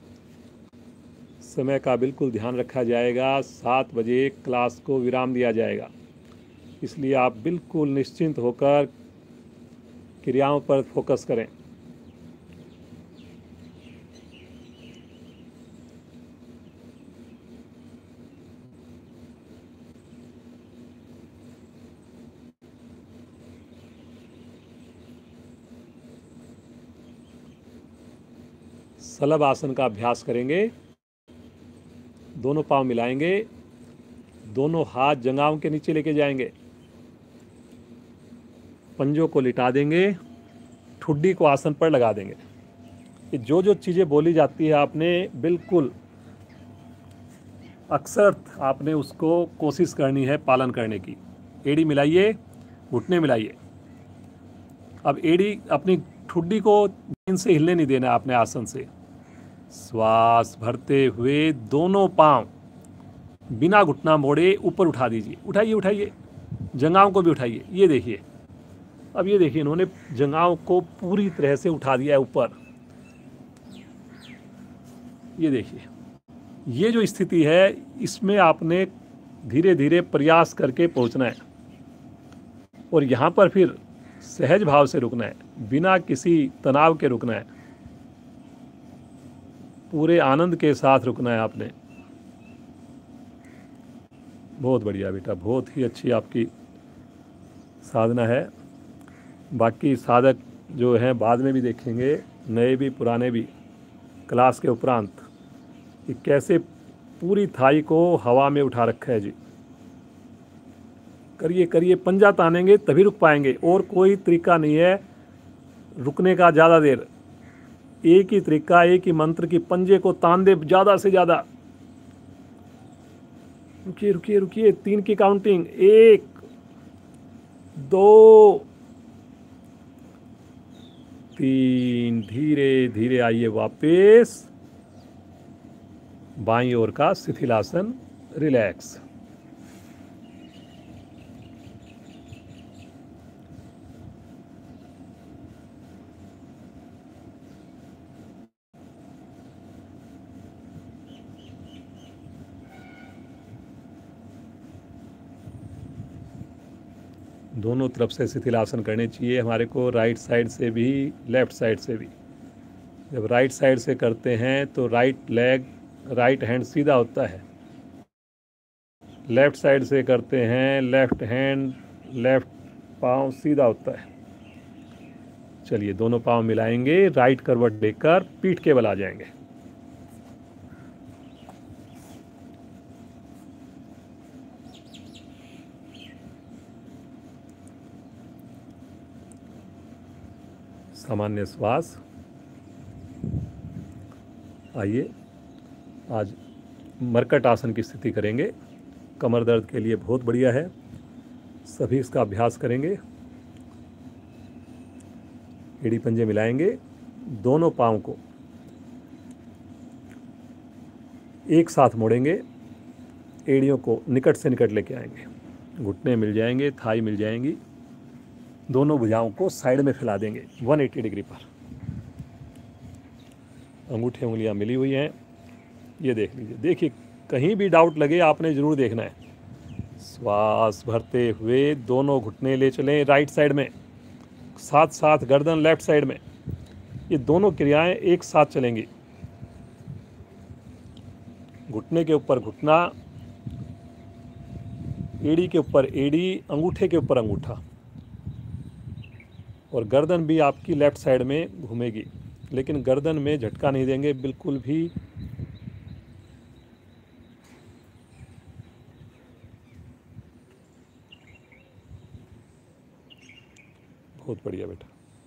समय का बिल्कुल ध्यान रखा जाएगा। सात बजे क्लास को विराम दिया जाएगा, इसलिए आप बिल्कुल निश्चिंत होकर क्रियाओं पर फोकस करें। सलभ आसन का अभ्यास करेंगे। दोनों पांव मिलाएंगे, दोनों हाथ जंघाओं के नीचे लेके जाएंगे, पंजों को लिटा देंगे, ठुड्डी को आसन पर लगा देंगे। ये जो जो चीज़ें बोली जाती है आपने बिल्कुल अक्सर आपने उसको कोशिश करनी है पालन करने की। एड़ी मिलाइए, घुटने मिलाइए। अब एड़ी अपनी ठुड्डी को जमीन से हिलने नहीं देना आपने आसन से। श्वास भरते हुए दोनों पांव बिना घुटना मोड़े ऊपर उठा दीजिए। उठाइए उठाइए, जंघाओं को भी उठाइए। ये देखिए, अब ये देखिए इन्होंने जंघाओं को पूरी तरह से उठा दिया है ऊपर। ये देखिए, ये जो स्थिति है इसमें आपने धीरे धीरे प्रयास करके पहुंचना है, और यहाँ पर फिर सहज भाव से रुकना है, बिना किसी तनाव के रुकना है, पूरे आनंद के साथ रुकना है आपने। बहुत बढ़िया बेटा, बहुत ही अच्छी आपकी साधना है। बाकी साधक जो हैं बाद में भी देखेंगे, नए भी पुराने भी, क्लास के उपरांत कि कैसे पूरी थाई को हवा में उठा रखा है जी। करिए करिए, पंजा तानेंगे तभी रुक पाएंगे, और कोई तरीका नहीं है रुकने का ज़्यादा देर। एक ही तरीका, एक ही मंत्र की पंजे को तान दे ज़्यादा से ज़्यादा। रुकिए रुकिए रुकिए, तीन की काउंटिंग, एक दो तीन, धीरे धीरे आइए वापस। बाईं ओर का शिथिलासन, रिलैक्स। दोनों तरफ से शिथिलासन करने चाहिए हमारे को, राइट साइड से भी, लेफ्ट साइड से भी। जब राइट साइड से करते हैं तो राइट लेग, राइट हैंड सीधा होता है। लेफ्ट साइड से करते हैं, लेफ्ट हैंड, लेफ्ट पाँव सीधा होता है। चलिए, दोनों पाँव मिलाएंगे, राइट करवट देकर पीठ के बल आ जाएंगे। सामान्य श्वास। आइए आज मरकट आसन की स्थिति करेंगे। कमर दर्द के लिए बहुत बढ़िया है, सभी इसका अभ्यास करेंगे। एड़ी पंजे मिलाएंगे, दोनों पाँव को एक साथ मोड़ेंगे, एड़ियों को निकट से निकट लेके आएंगे, घुटने मिल जाएंगे, थाई मिल जाएंगी। दोनों भुजाओं को साइड में फैला देंगे एक सौ अस्सी डिग्री पर। अंगूठे उंगलियां मिली हुई हैं, ये देख लीजिए। देखिए, कहीं भी डाउट लगे आपने ज़रूर देखना है। श्वास भरते हुए दोनों घुटने ले चलें राइट साइड में, साथ साथ गर्दन लेफ्ट साइड में। ये दोनों क्रियाएं एक साथ चलेंगी। घुटने के ऊपर घुटना, एड़ी के ऊपर एड़ी, अंगूठे के ऊपर अंगूठा, और गर्दन भी आपकी लेफ़्ट साइड में घूमेगी, लेकिन गर्दन में झटका नहीं देंगे बिल्कुल भी। बहुत बढ़िया बेटा।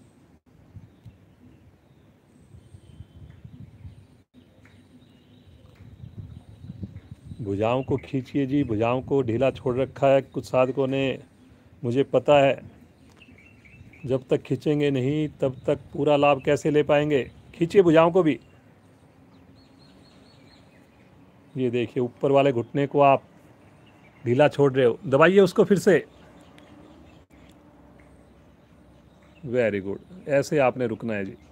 भुजाओं को खींचिए जी, भुजाओं को ढीला छोड़ रखा है कुछ साधकों ने, मुझे पता है। जब तक खींचेंगे नहीं तब तक पूरा लाभ कैसे ले पाएंगे। खींचिए भुजाओं को भी। ये देखिए ऊपर वाले घुटने को आप ढीला छोड़ रहे हो, दबाइए उसको फिर से। वेरी गुड, ऐसे आपने रुकना है जी।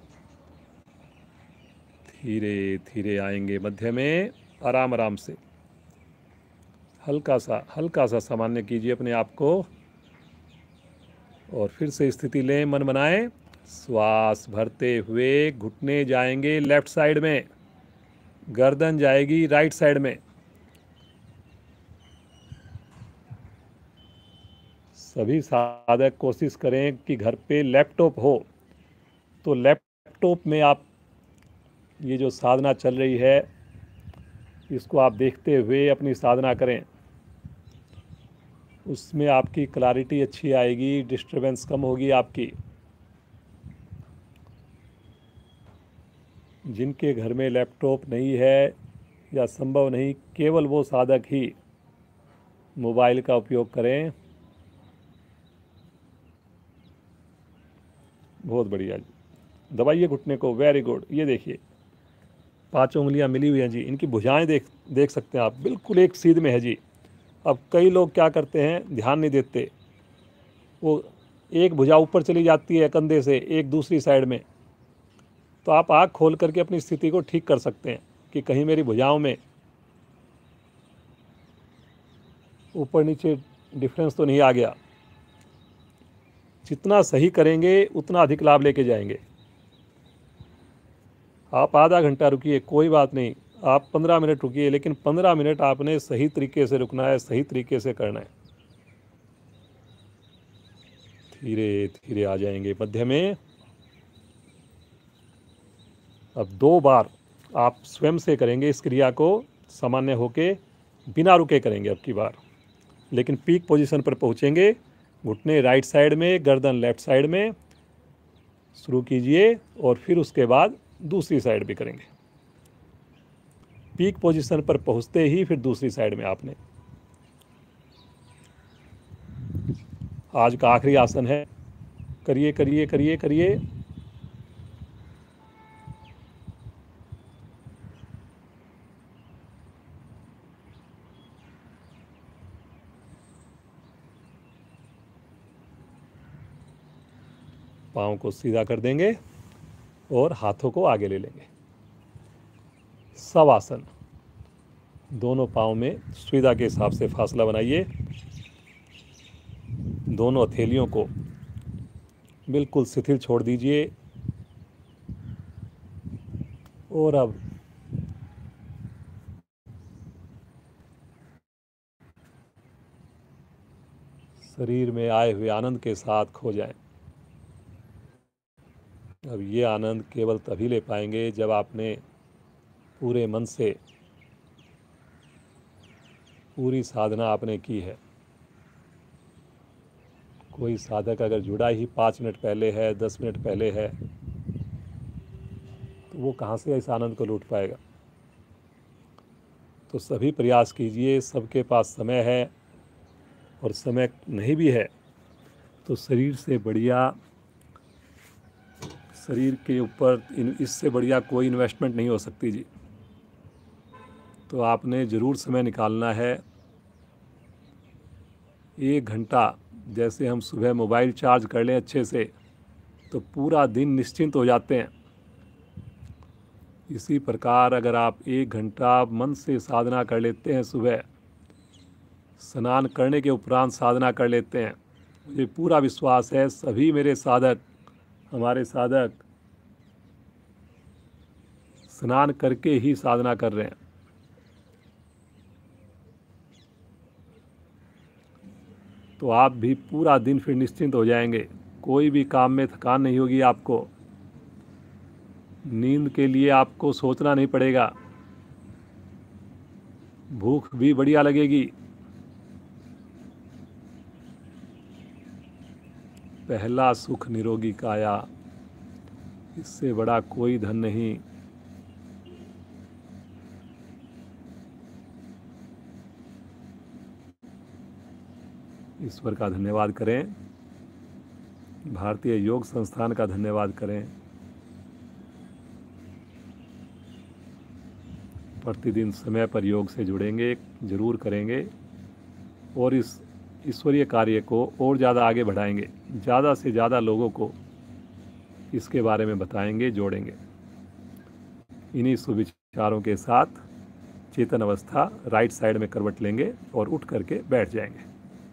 धीरे धीरे आएंगे मध्य में, आराम आराम से, हल्का सा हल्का सा सामान्य कीजिए अपने आप को, और फिर से स्थिति लें, मन बनाएं। श्वास भरते हुए घुटने जाएंगे लेफ्ट साइड में, गर्दन जाएगी राइट साइड में। सभी साधक कोशिश करें कि घर पे लैपटॉप हो, तो लैपटॉप में आप ये जो साधना चल रही है इसको आप देखते हुए अपनी साधना करें। उसमें आपकी क्लैरिटी अच्छी आएगी, डिस्टरबेंस कम होगी आपकी। जिनके घर में लैपटॉप नहीं है या संभव नहीं, केवल वो साधक ही मोबाइल का उपयोग करें। बहुत बढ़िया जी, दबाइए घुटने को, वेरी गुड। ये देखिए पांचों उंगलियां मिली हुई हैं जी, इनकी भुजाएं देख देख सकते हैं आप, बिल्कुल एक सीध में है जी। अब कई लोग क्या करते हैं, ध्यान नहीं देते, वो एक भुजा ऊपर चली जाती है कंधे से, एक दूसरी साइड में। तो आप आँख खोल करके अपनी स्थिति को ठीक कर सकते हैं कि कहीं मेरी भुजाओं में ऊपर नीचे डिफरेंस तो नहीं आ गया। जितना सही करेंगे उतना अधिक लाभ लेके जाएंगे। आप आधा घंटा रुकिए, कोई बात नहीं, आप पंद्रह मिनट रुकिए, लेकिन पंद्रह मिनट आपने सही तरीके से रुकना है, सही तरीके से करना है। धीरे धीरे आ जाएंगे मध्य में। अब दो बार आप स्वयं से करेंगे इस क्रिया को, सामान्य होके बिना रुके करेंगे अब की बार, लेकिन पीक पोजीशन पर पहुंचेंगे। घुटने राइट साइड में, गर्दन लेफ्ट साइड में। शुरू कीजिए और फिर उसके बाद दूसरी साइड भी करेंगे। पीक पोजीशन पर पहुंचते ही फिर दूसरी साइड में आपने। आज का आखिरी आसन है, करिए करिए करिए करिए। पाँव को सीधा कर देंगे और हाथों को आगे ले लेंगे। शवासन, दोनों पाँव में सुविधा के हिसाब से फासला बनाइए। दोनों हथेलियों को बिल्कुल शिथिल छोड़ दीजिए। और अब शरीर में आए हुए आनंद के साथ खो जाएं। अब ये आनंद केवल तभी ले पाएंगे जब आपने पूरे मन से पूरी साधना आपने की है। कोई साधक अगर जुड़ा ही पाँच मिनट पहले है, दस मिनट पहले है, तो वो कहाँ से इस आनंद को लूट पाएगा। तो सभी प्रयास कीजिए, सबके पास समय है, और समय नहीं भी है तो शरीर से बढ़िया, शरीर के ऊपर इससे बढ़िया कोई इन्वेस्टमेंट नहीं हो सकती जी। तो आपने ज़रूर समय निकालना है। एक घंटा, जैसे हम सुबह मोबाइल चार्ज कर लें अच्छे से तो पूरा दिन निश्चिंत हो जाते हैं, इसी प्रकार अगर आप एक घंटा मन से साधना कर लेते हैं, सुबह स्नान करने के उपरांत साधना कर लेते हैं, मुझे पूरा विश्वास है सभी मेरे साधक, हमारे साधक स्नान करके ही साधना कर रहे हैं। तो आप भी पूरा दिन फिर निश्चिंत हो जाएंगे। कोई भी काम में थकान नहीं होगी आपको। नींद के लिए आपको सोचना नहीं पड़ेगा। भूख भी बढ़िया लगेगी। पहला सुख निरोगी काया, इससे बड़ा कोई धन नहीं। ईश्वर का धन्यवाद करें, भारतीय योग संस्थान का धन्यवाद करें। प्रतिदिन समय पर योग से जुड़ेंगे, जरूर करेंगे और इस ईश्वरीय कार्य को और ज़्यादा आगे बढ़ाएंगे। ज़्यादा से ज़्यादा लोगों को इसके बारे में बताएंगे, जोड़ेंगे। इन्हीं सुविचारों के साथ चेतन अवस्था राइट साइड में करवट लेंगे और उठ करके बैठ जाएंगे।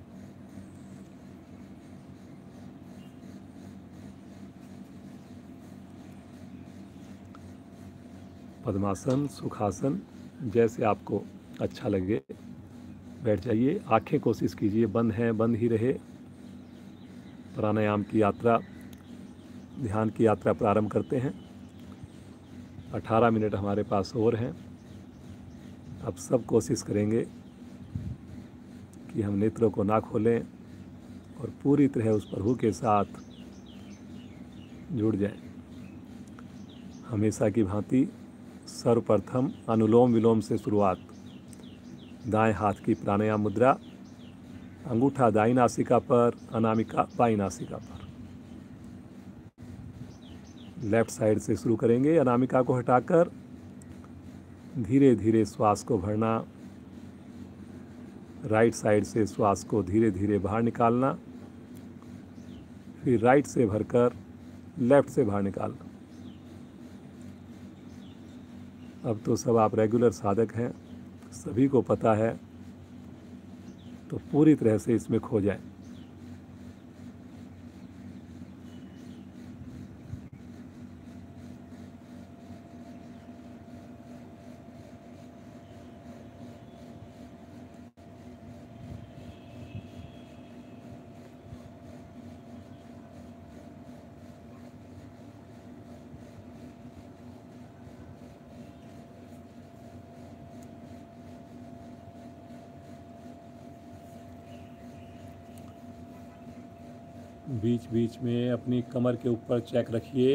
पद्मासन, सुखासन, जैसे आपको अच्छा लगे बैठ जाइए। आंखें कोशिश कीजिए बंद हैं, बंद ही रहे। प्राणायाम की यात्रा, ध्यान की यात्रा प्रारंभ करते हैं। अठारह मिनट हमारे पास और हैं। अब सब कोशिश करेंगे कि हम नेत्रों को ना खोलें और पूरी तरह उस प्रभु के साथ जुड़ जाएं। हमेशा की भांति सर्वप्रथम अनुलोम विलोम से शुरुआत। दाएं हाथ की प्राणायाम मुद्रा, अंगूठा दाईं नासिका पर, अनामिका बाईं नासिका पर। लेफ्ट साइड से शुरू करेंगे। अनामिका को हटाकर धीरे धीरे श्वास को भरना, राइट साइड से श्वास को धीरे धीरे बाहर निकालना, फिर राइट से भरकर लेफ्ट से बाहर निकालना। अब तो सब आप रेगुलर साधक हैं, सभी को पता है, तो पूरी तरह से इसमें खो जाएं। बीच बीच में अपनी कमर के ऊपर चेक रखिए।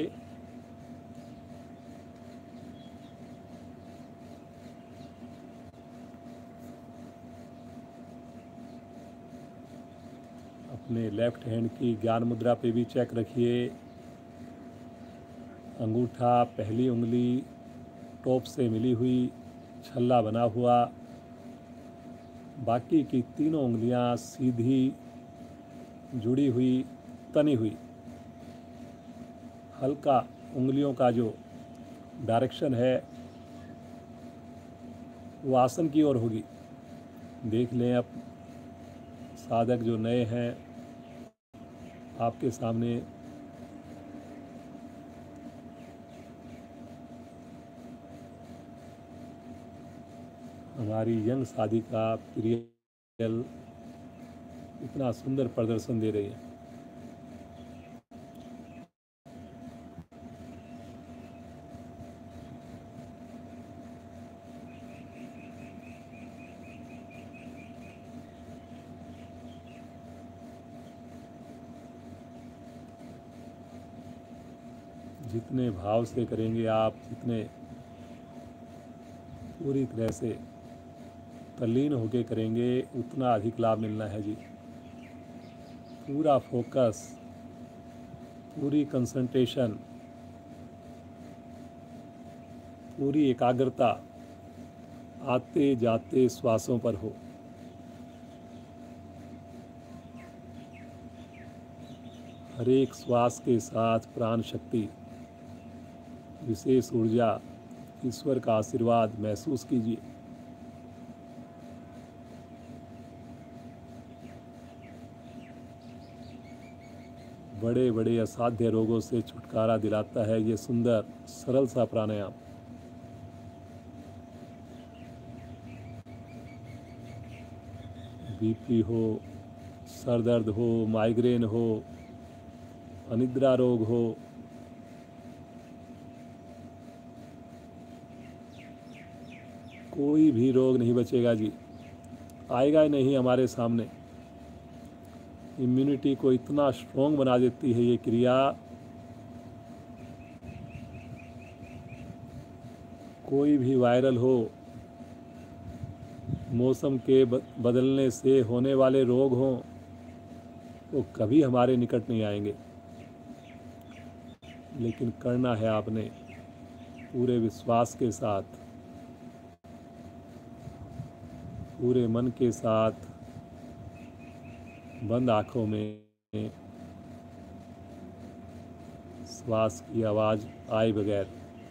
अपने लेफ्ट हैंड की ज्ञान मुद्रा पे भी चेक रखिए। अंगूठा पहली उंगली टॉप से मिली हुई, छल्ला बना हुआ, बाकी की तीनों उंगलियां सीधी जुड़ी हुई, तनी हुई। हल्का उंगलियों का जो डायरेक्शन है वो आसन की ओर होगी। देख लें, अब साधक जो नए हैं आपके सामने हमारी यंग साधिका प्रियल इतना सुंदर प्रदर्शन दे रही है। जितने भाव से करेंगे आप, जितने पूरी तरह से तल्लीन होके करेंगे, उतना अधिक लाभ मिलना है जी। पूरा फोकस, पूरी कंसंट्रेशन, पूरी एकाग्रता आते जाते श्वासों पर हो। हर एक श्वास के साथ प्राण शक्ति, विशेष ऊर्जा, ईश्वर का आशीर्वाद महसूस कीजिए। बड़े बड़े असाध्य रोगों से छुटकारा दिलाता है ये सुंदर सरल सा प्राणायाम। बीपी हो, सर दर्द हो, माइग्रेन हो, अनिद्रा रोग हो, कोई भी रोग नहीं बचेगा जी, आएगा ही नहीं हमारे सामने। इम्यूनिटी को इतना स्ट्रॉन्ग बना देती है ये क्रिया, कोई भी वायरल हो, मौसम के बदलने से होने वाले रोग हों, वो कभी हमारे निकट नहीं आएंगे। लेकिन करना है आपने पूरे विश्वास के साथ, पूरे मन के साथ, बंद आँखों में श्वास की आवाज़ आए बगैर।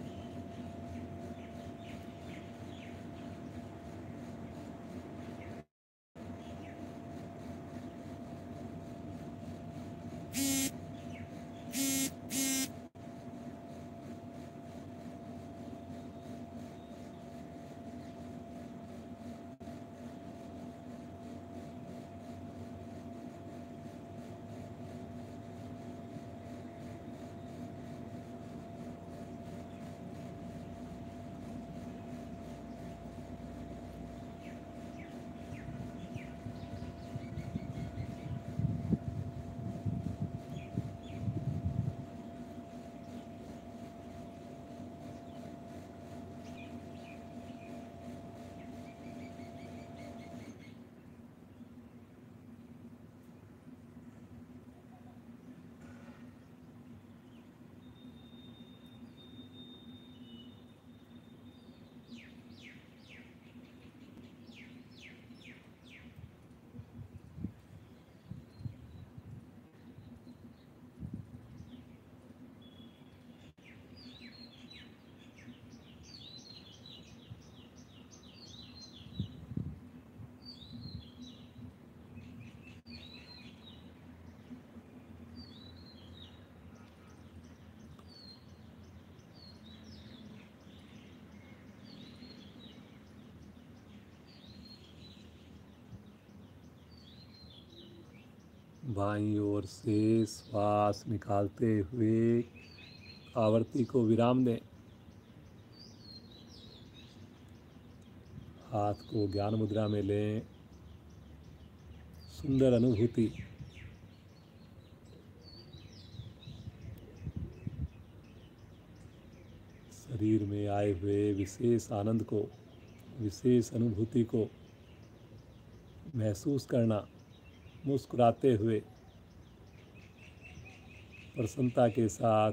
बाईं ओर से श्वास निकालते हुए आवृत्ति को विराम दें। हाथ को ज्ञान मुद्रा में लें। सुंदर अनुभूति, शरीर में आए हुए विशेष आनंद को, विशेष अनुभूति को महसूस करना, मुस्कुराते हुए प्रसन्नता के साथ।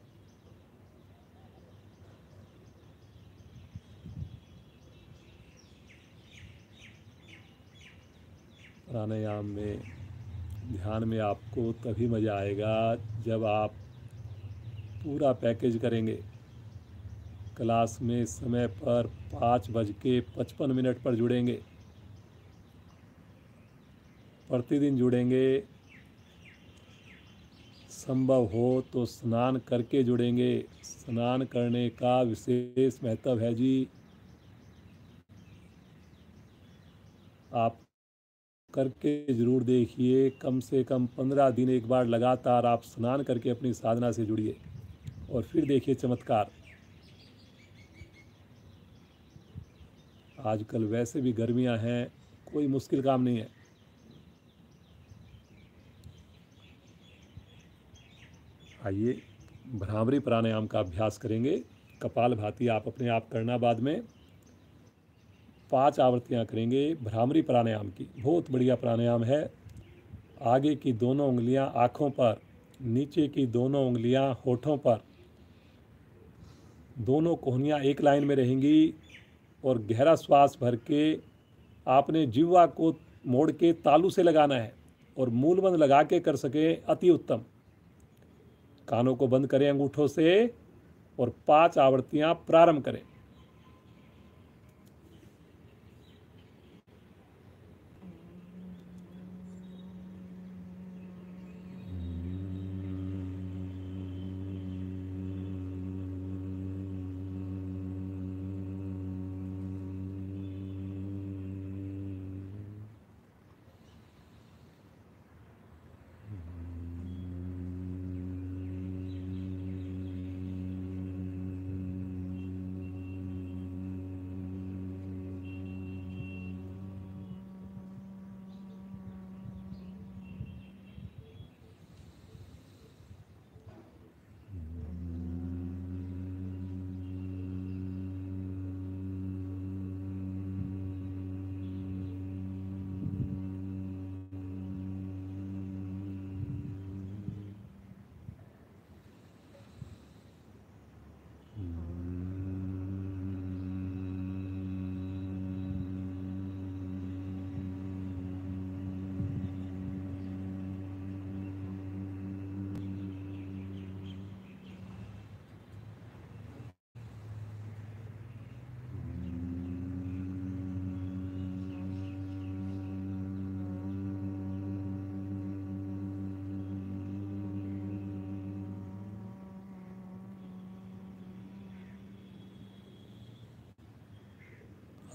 प्राणायाम में, ध्यान में आपको तभी मज़ा आएगा जब आप पूरा पैकेज करेंगे। क्लास में समय पर पाँच बज के पचपन मिनट पर जुड़ेंगे, प्रतिदिन जुड़ेंगे, संभव हो तो स्नान करके जुड़ेंगे। स्नान करने का विशेष महत्व है जी। आप करके ज़रूर देखिए, कम से कम पंद्रह दिन एक बार लगातार आप स्नान करके अपनी साधना से जुड़िए और फिर देखिए चमत्कार। आजकल वैसे भी गर्मियां हैं, कोई मुश्किल काम नहीं है। आइए भ्रामरी प्राणायाम का अभ्यास करेंगे। कपालभाति आप अपने आप करना, बाद में पांच आवृत्तियां करेंगे भ्रामरी प्राणायाम की। बहुत बढ़िया प्राणायाम है। आगे की दोनों उंगलियां आँखों पर, नीचे की दोनों उंगलियां होठों पर, दोनों कोहनियां एक लाइन में रहेंगी और गहरा श्वास भर के आपने जिह्वा को मोड़ के तालू से लगाना है और मूल बंद लगा के कर सके अति उत्तम। कानों को बंद करें अंगूठों से और पांच आवृत्तियां प्रारंभ करें।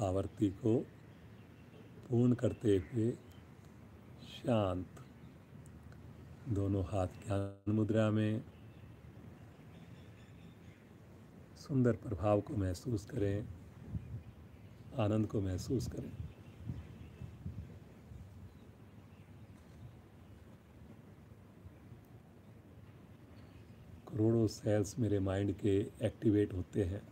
आवर्ती को पूर्ण करते हुए शांत, दोनों हाथ ज्ञान मुद्रा में। सुंदर प्रभाव को महसूस करें, आनंद को महसूस करें। करोड़ों सेल्स मेरे माइंड के एक्टिवेट होते हैं,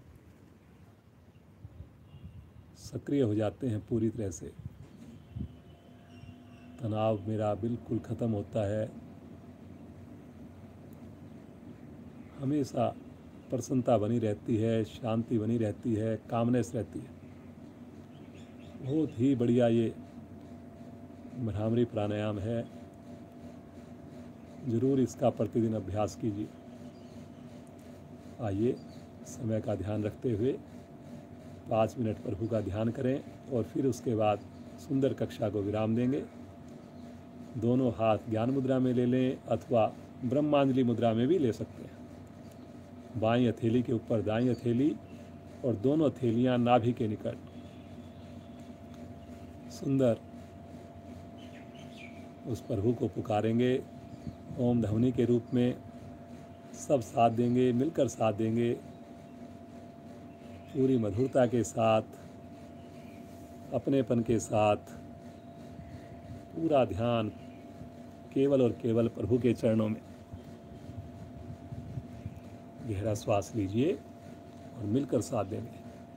सक्रिय हो जाते हैं पूरी तरह से। तनाव मेरा बिल्कुल ख़त्म होता है। हमेशा प्रसन्नता बनी रहती है, शांति बनी रहती है, कामनेस रहती है। बहुत ही बढ़िया ये भ्रामरी प्राणायाम है। ज़रूर इसका प्रतिदिन अभ्यास कीजिए। आइए, समय का ध्यान रखते हुए पाँच मिनट प्रभु का ध्यान करें और फिर उसके बाद सुंदर कक्षा को विराम देंगे। दोनों हाथ ज्ञान मुद्रा में ले लें अथवा ब्रह्मांजलि मुद्रा में भी ले सकते हैं। बाईं हथेली के ऊपर दाईं हथेली और दोनों हथेलियां नाभि के निकट। सुंदर उस प्रभु को पुकारेंगे ओम ध्वनि के रूप में। सब साथ देंगे, मिलकर साथ देंगे, पूरी मधुरता के साथ, अपनेपन के साथ। पूरा ध्यान केवल और केवल प्रभु के चरणों में। गहरा श्वास लीजिए और मिलकर साथ देंगे।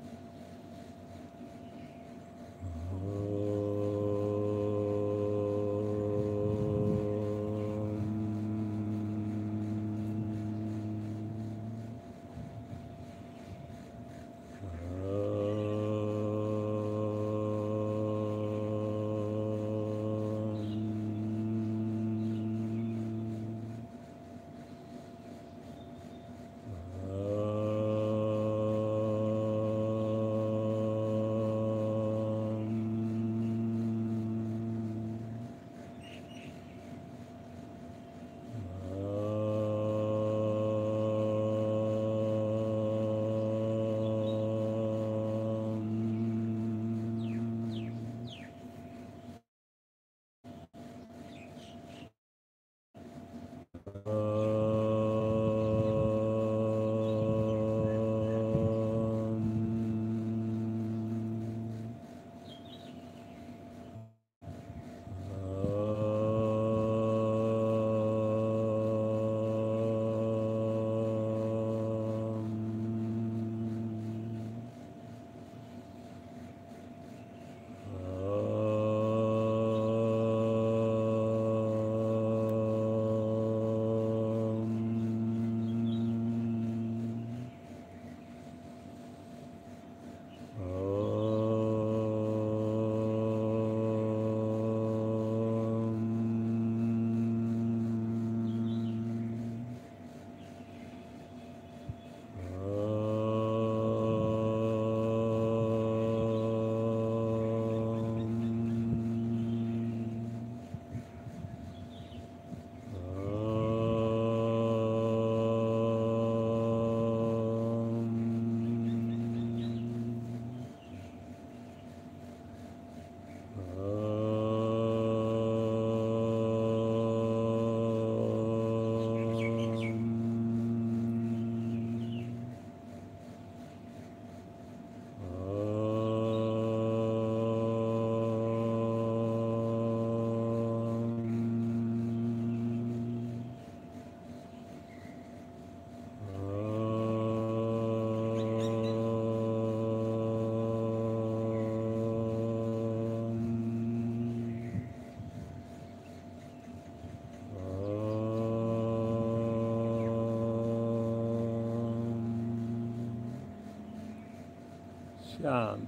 शांत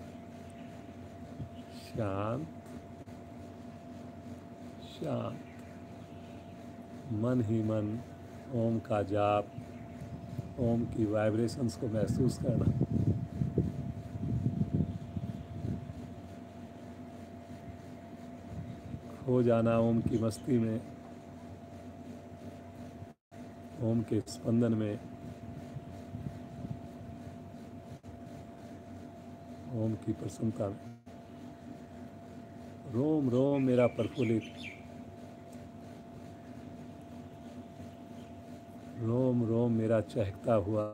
शांत शांत। मन ही मन ओम का जाप, ओम की वाइब्रेशंस को महसूस करना। खो जाना ओम की मस्ती में, ओम के स्पंदन में, ओम की प्रसन्नता में रोम रोम मेरा प्रफुल्लित, रोम रोम मेरा चहकता हुआ।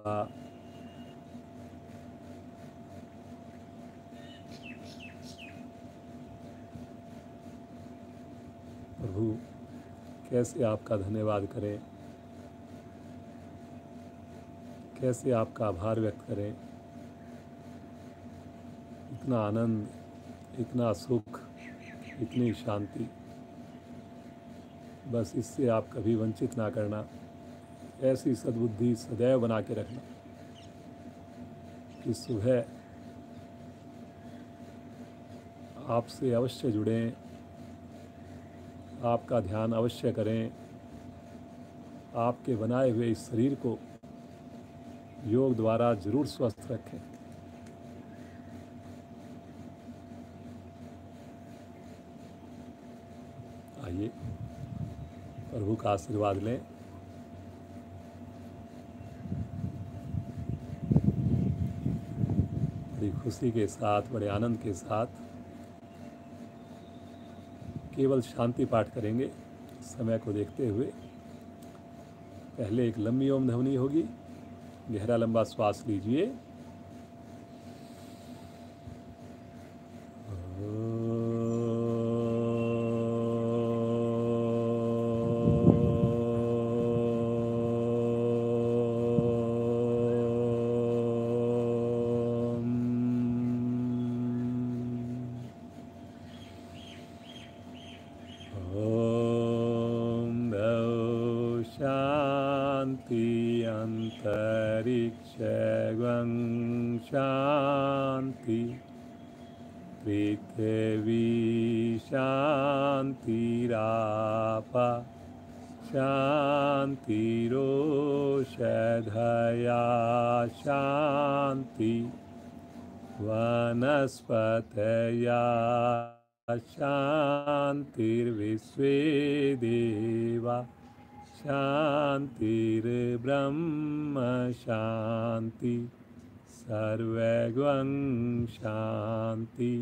प्रभु कैसे आपका धन्यवाद करें, कैसे आपका आभार व्यक्त करें। इतना आनंद, इतना सुख, इतनी शांति, बस इससे आप कभी वंचित ना करना। ऐसी सद्बुद्धि सदैव बना के रखना कि सुबह आपसे अवश्य जुड़ें, आपका ध्यान अवश्य करें, आपके बनाए हुए इस शरीर को योग द्वारा जरूर स्वस्थ रखें। आइए प्रभु का आशीर्वाद लें। बड़ी खुशी के साथ, बड़े आनंद के साथ केवल शांति पाठ करेंगे समय को देखते हुए। पहले एक लंबी ओम ध्वनि होगी, गहरा लंबा श्वास लीजिए। अंतरिक्षं शांति, पृथ्वी शांतिराप शांतिरोषधया शांति, वनस्पतया शांतिर्विश्वे देवा शांतिर्ब्रह्म शांति, सर्वगं शांति,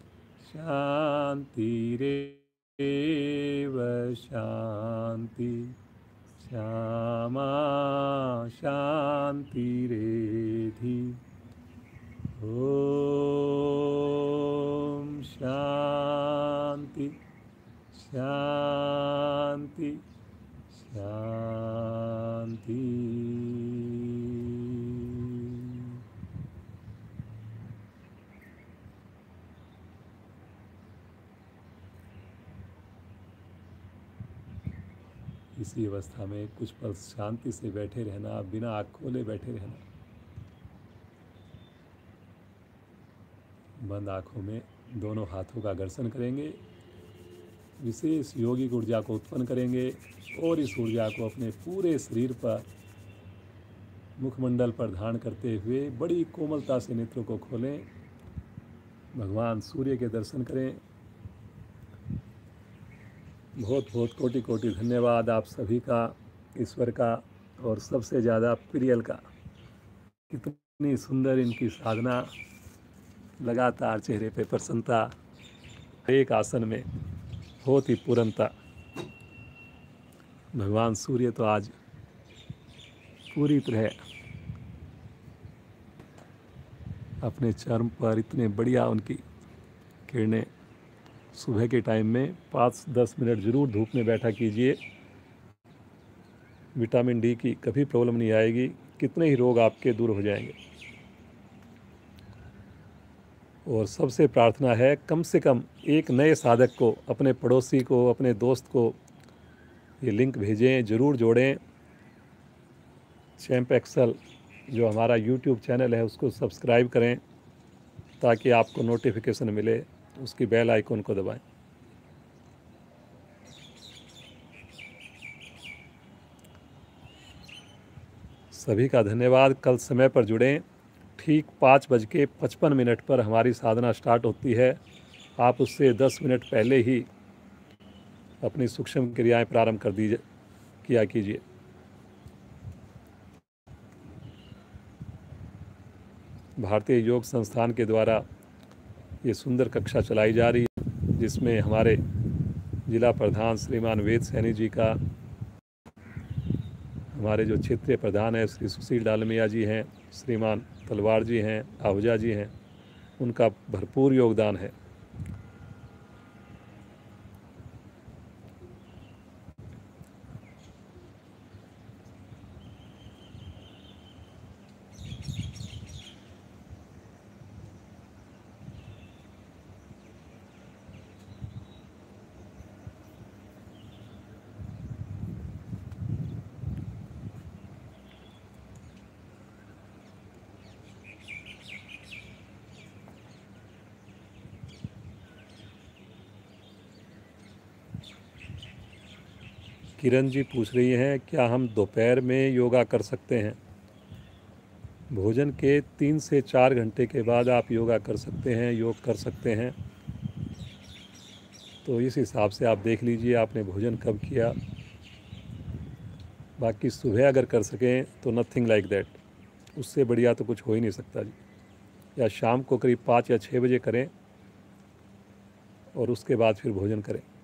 शांतिरेव शांति, श्यामा शांतिरेधि। ओम शांति शांति शांति। इसी अवस्था में कुछ पल शांति से बैठे रहना, बिना आँख खोले बैठे रहना। बंद आँखों में दोनों हाथों का घर्षण करेंगे, विशेष योगिक ऊर्जा को उत्पन्न करेंगे और इस ऊर्जा को अपने पूरे शरीर पर, मुखमंडल पर धारण करते हुए बड़ी कोमलता से नेत्रों को खोलें। भगवान सूर्य के दर्शन करें। बहुत बहुत कोटि कोटि धन्यवाद आप सभी का, ईश्वर का और सबसे ज़्यादा प्रियल का। कितनी सुंदर इनकी साधना, लगातार चेहरे पे प्रसन्नता, एक आसन में बहुत ही पूर्णता। भगवान सूर्य तो आज पूरी तरह अपने चर्म पर, इतने बढ़िया उनकी किरणें। सुबह के टाइम में पाँच दस मिनट ज़रूर धूप में बैठा कीजिए। विटामिन डी की कभी प्रॉब्लम नहीं आएगी, कितने ही रोग आपके दूर हो जाएंगे। और सबसे प्रार्थना है, कम से कम एक नए साधक को, अपने पड़ोसी को, अपने दोस्त को ये लिंक भेजें, ज़रूर जोड़ें। चैंप एक्सेल जो हमारा यूट्यूब चैनल है उसको सब्सक्राइब करें ताकि आपको नोटिफिकेशन मिले, उसकी बेल आइकन को दबाएं। सभी का धन्यवाद। कल समय पर जुड़ें। ठीक पाँच बज के पचपन मिनट पर हमारी साधना स्टार्ट होती है। आप उससे दस मिनट पहले ही अपनी सूक्ष्म क्रियाएं प्रारंभ कर दीजिए, किया कीजिए। भारतीय योग संस्थान के द्वारा ये सुंदर कक्षा चलाई जा रही है, जिसमें हमारे जिला प्रधान श्रीमान वेद सैनी जी का, हमारे जो क्षेत्रीय प्रधान है श्री सुशील डालमिया जी हैं, श्रीमान तलवार जी हैं, आहूजा जी हैं, उनका भरपूर योगदान है। किरण जी पूछ रही हैं, क्या हम दोपहर में योगा कर सकते हैं? भोजन के तीन से चार घंटे के बाद आप योगा कर सकते हैं, योग कर सकते हैं। तो इस हिसाब से आप देख लीजिए आपने भोजन कब किया। बाकी सुबह अगर कर सकें तो नथिंग लाइक दैट, उससे बढ़िया तो कुछ हो ही नहीं सकता जी। या शाम को करीब पाँच या छः बजे करें और उसके बाद फिर भोजन करें।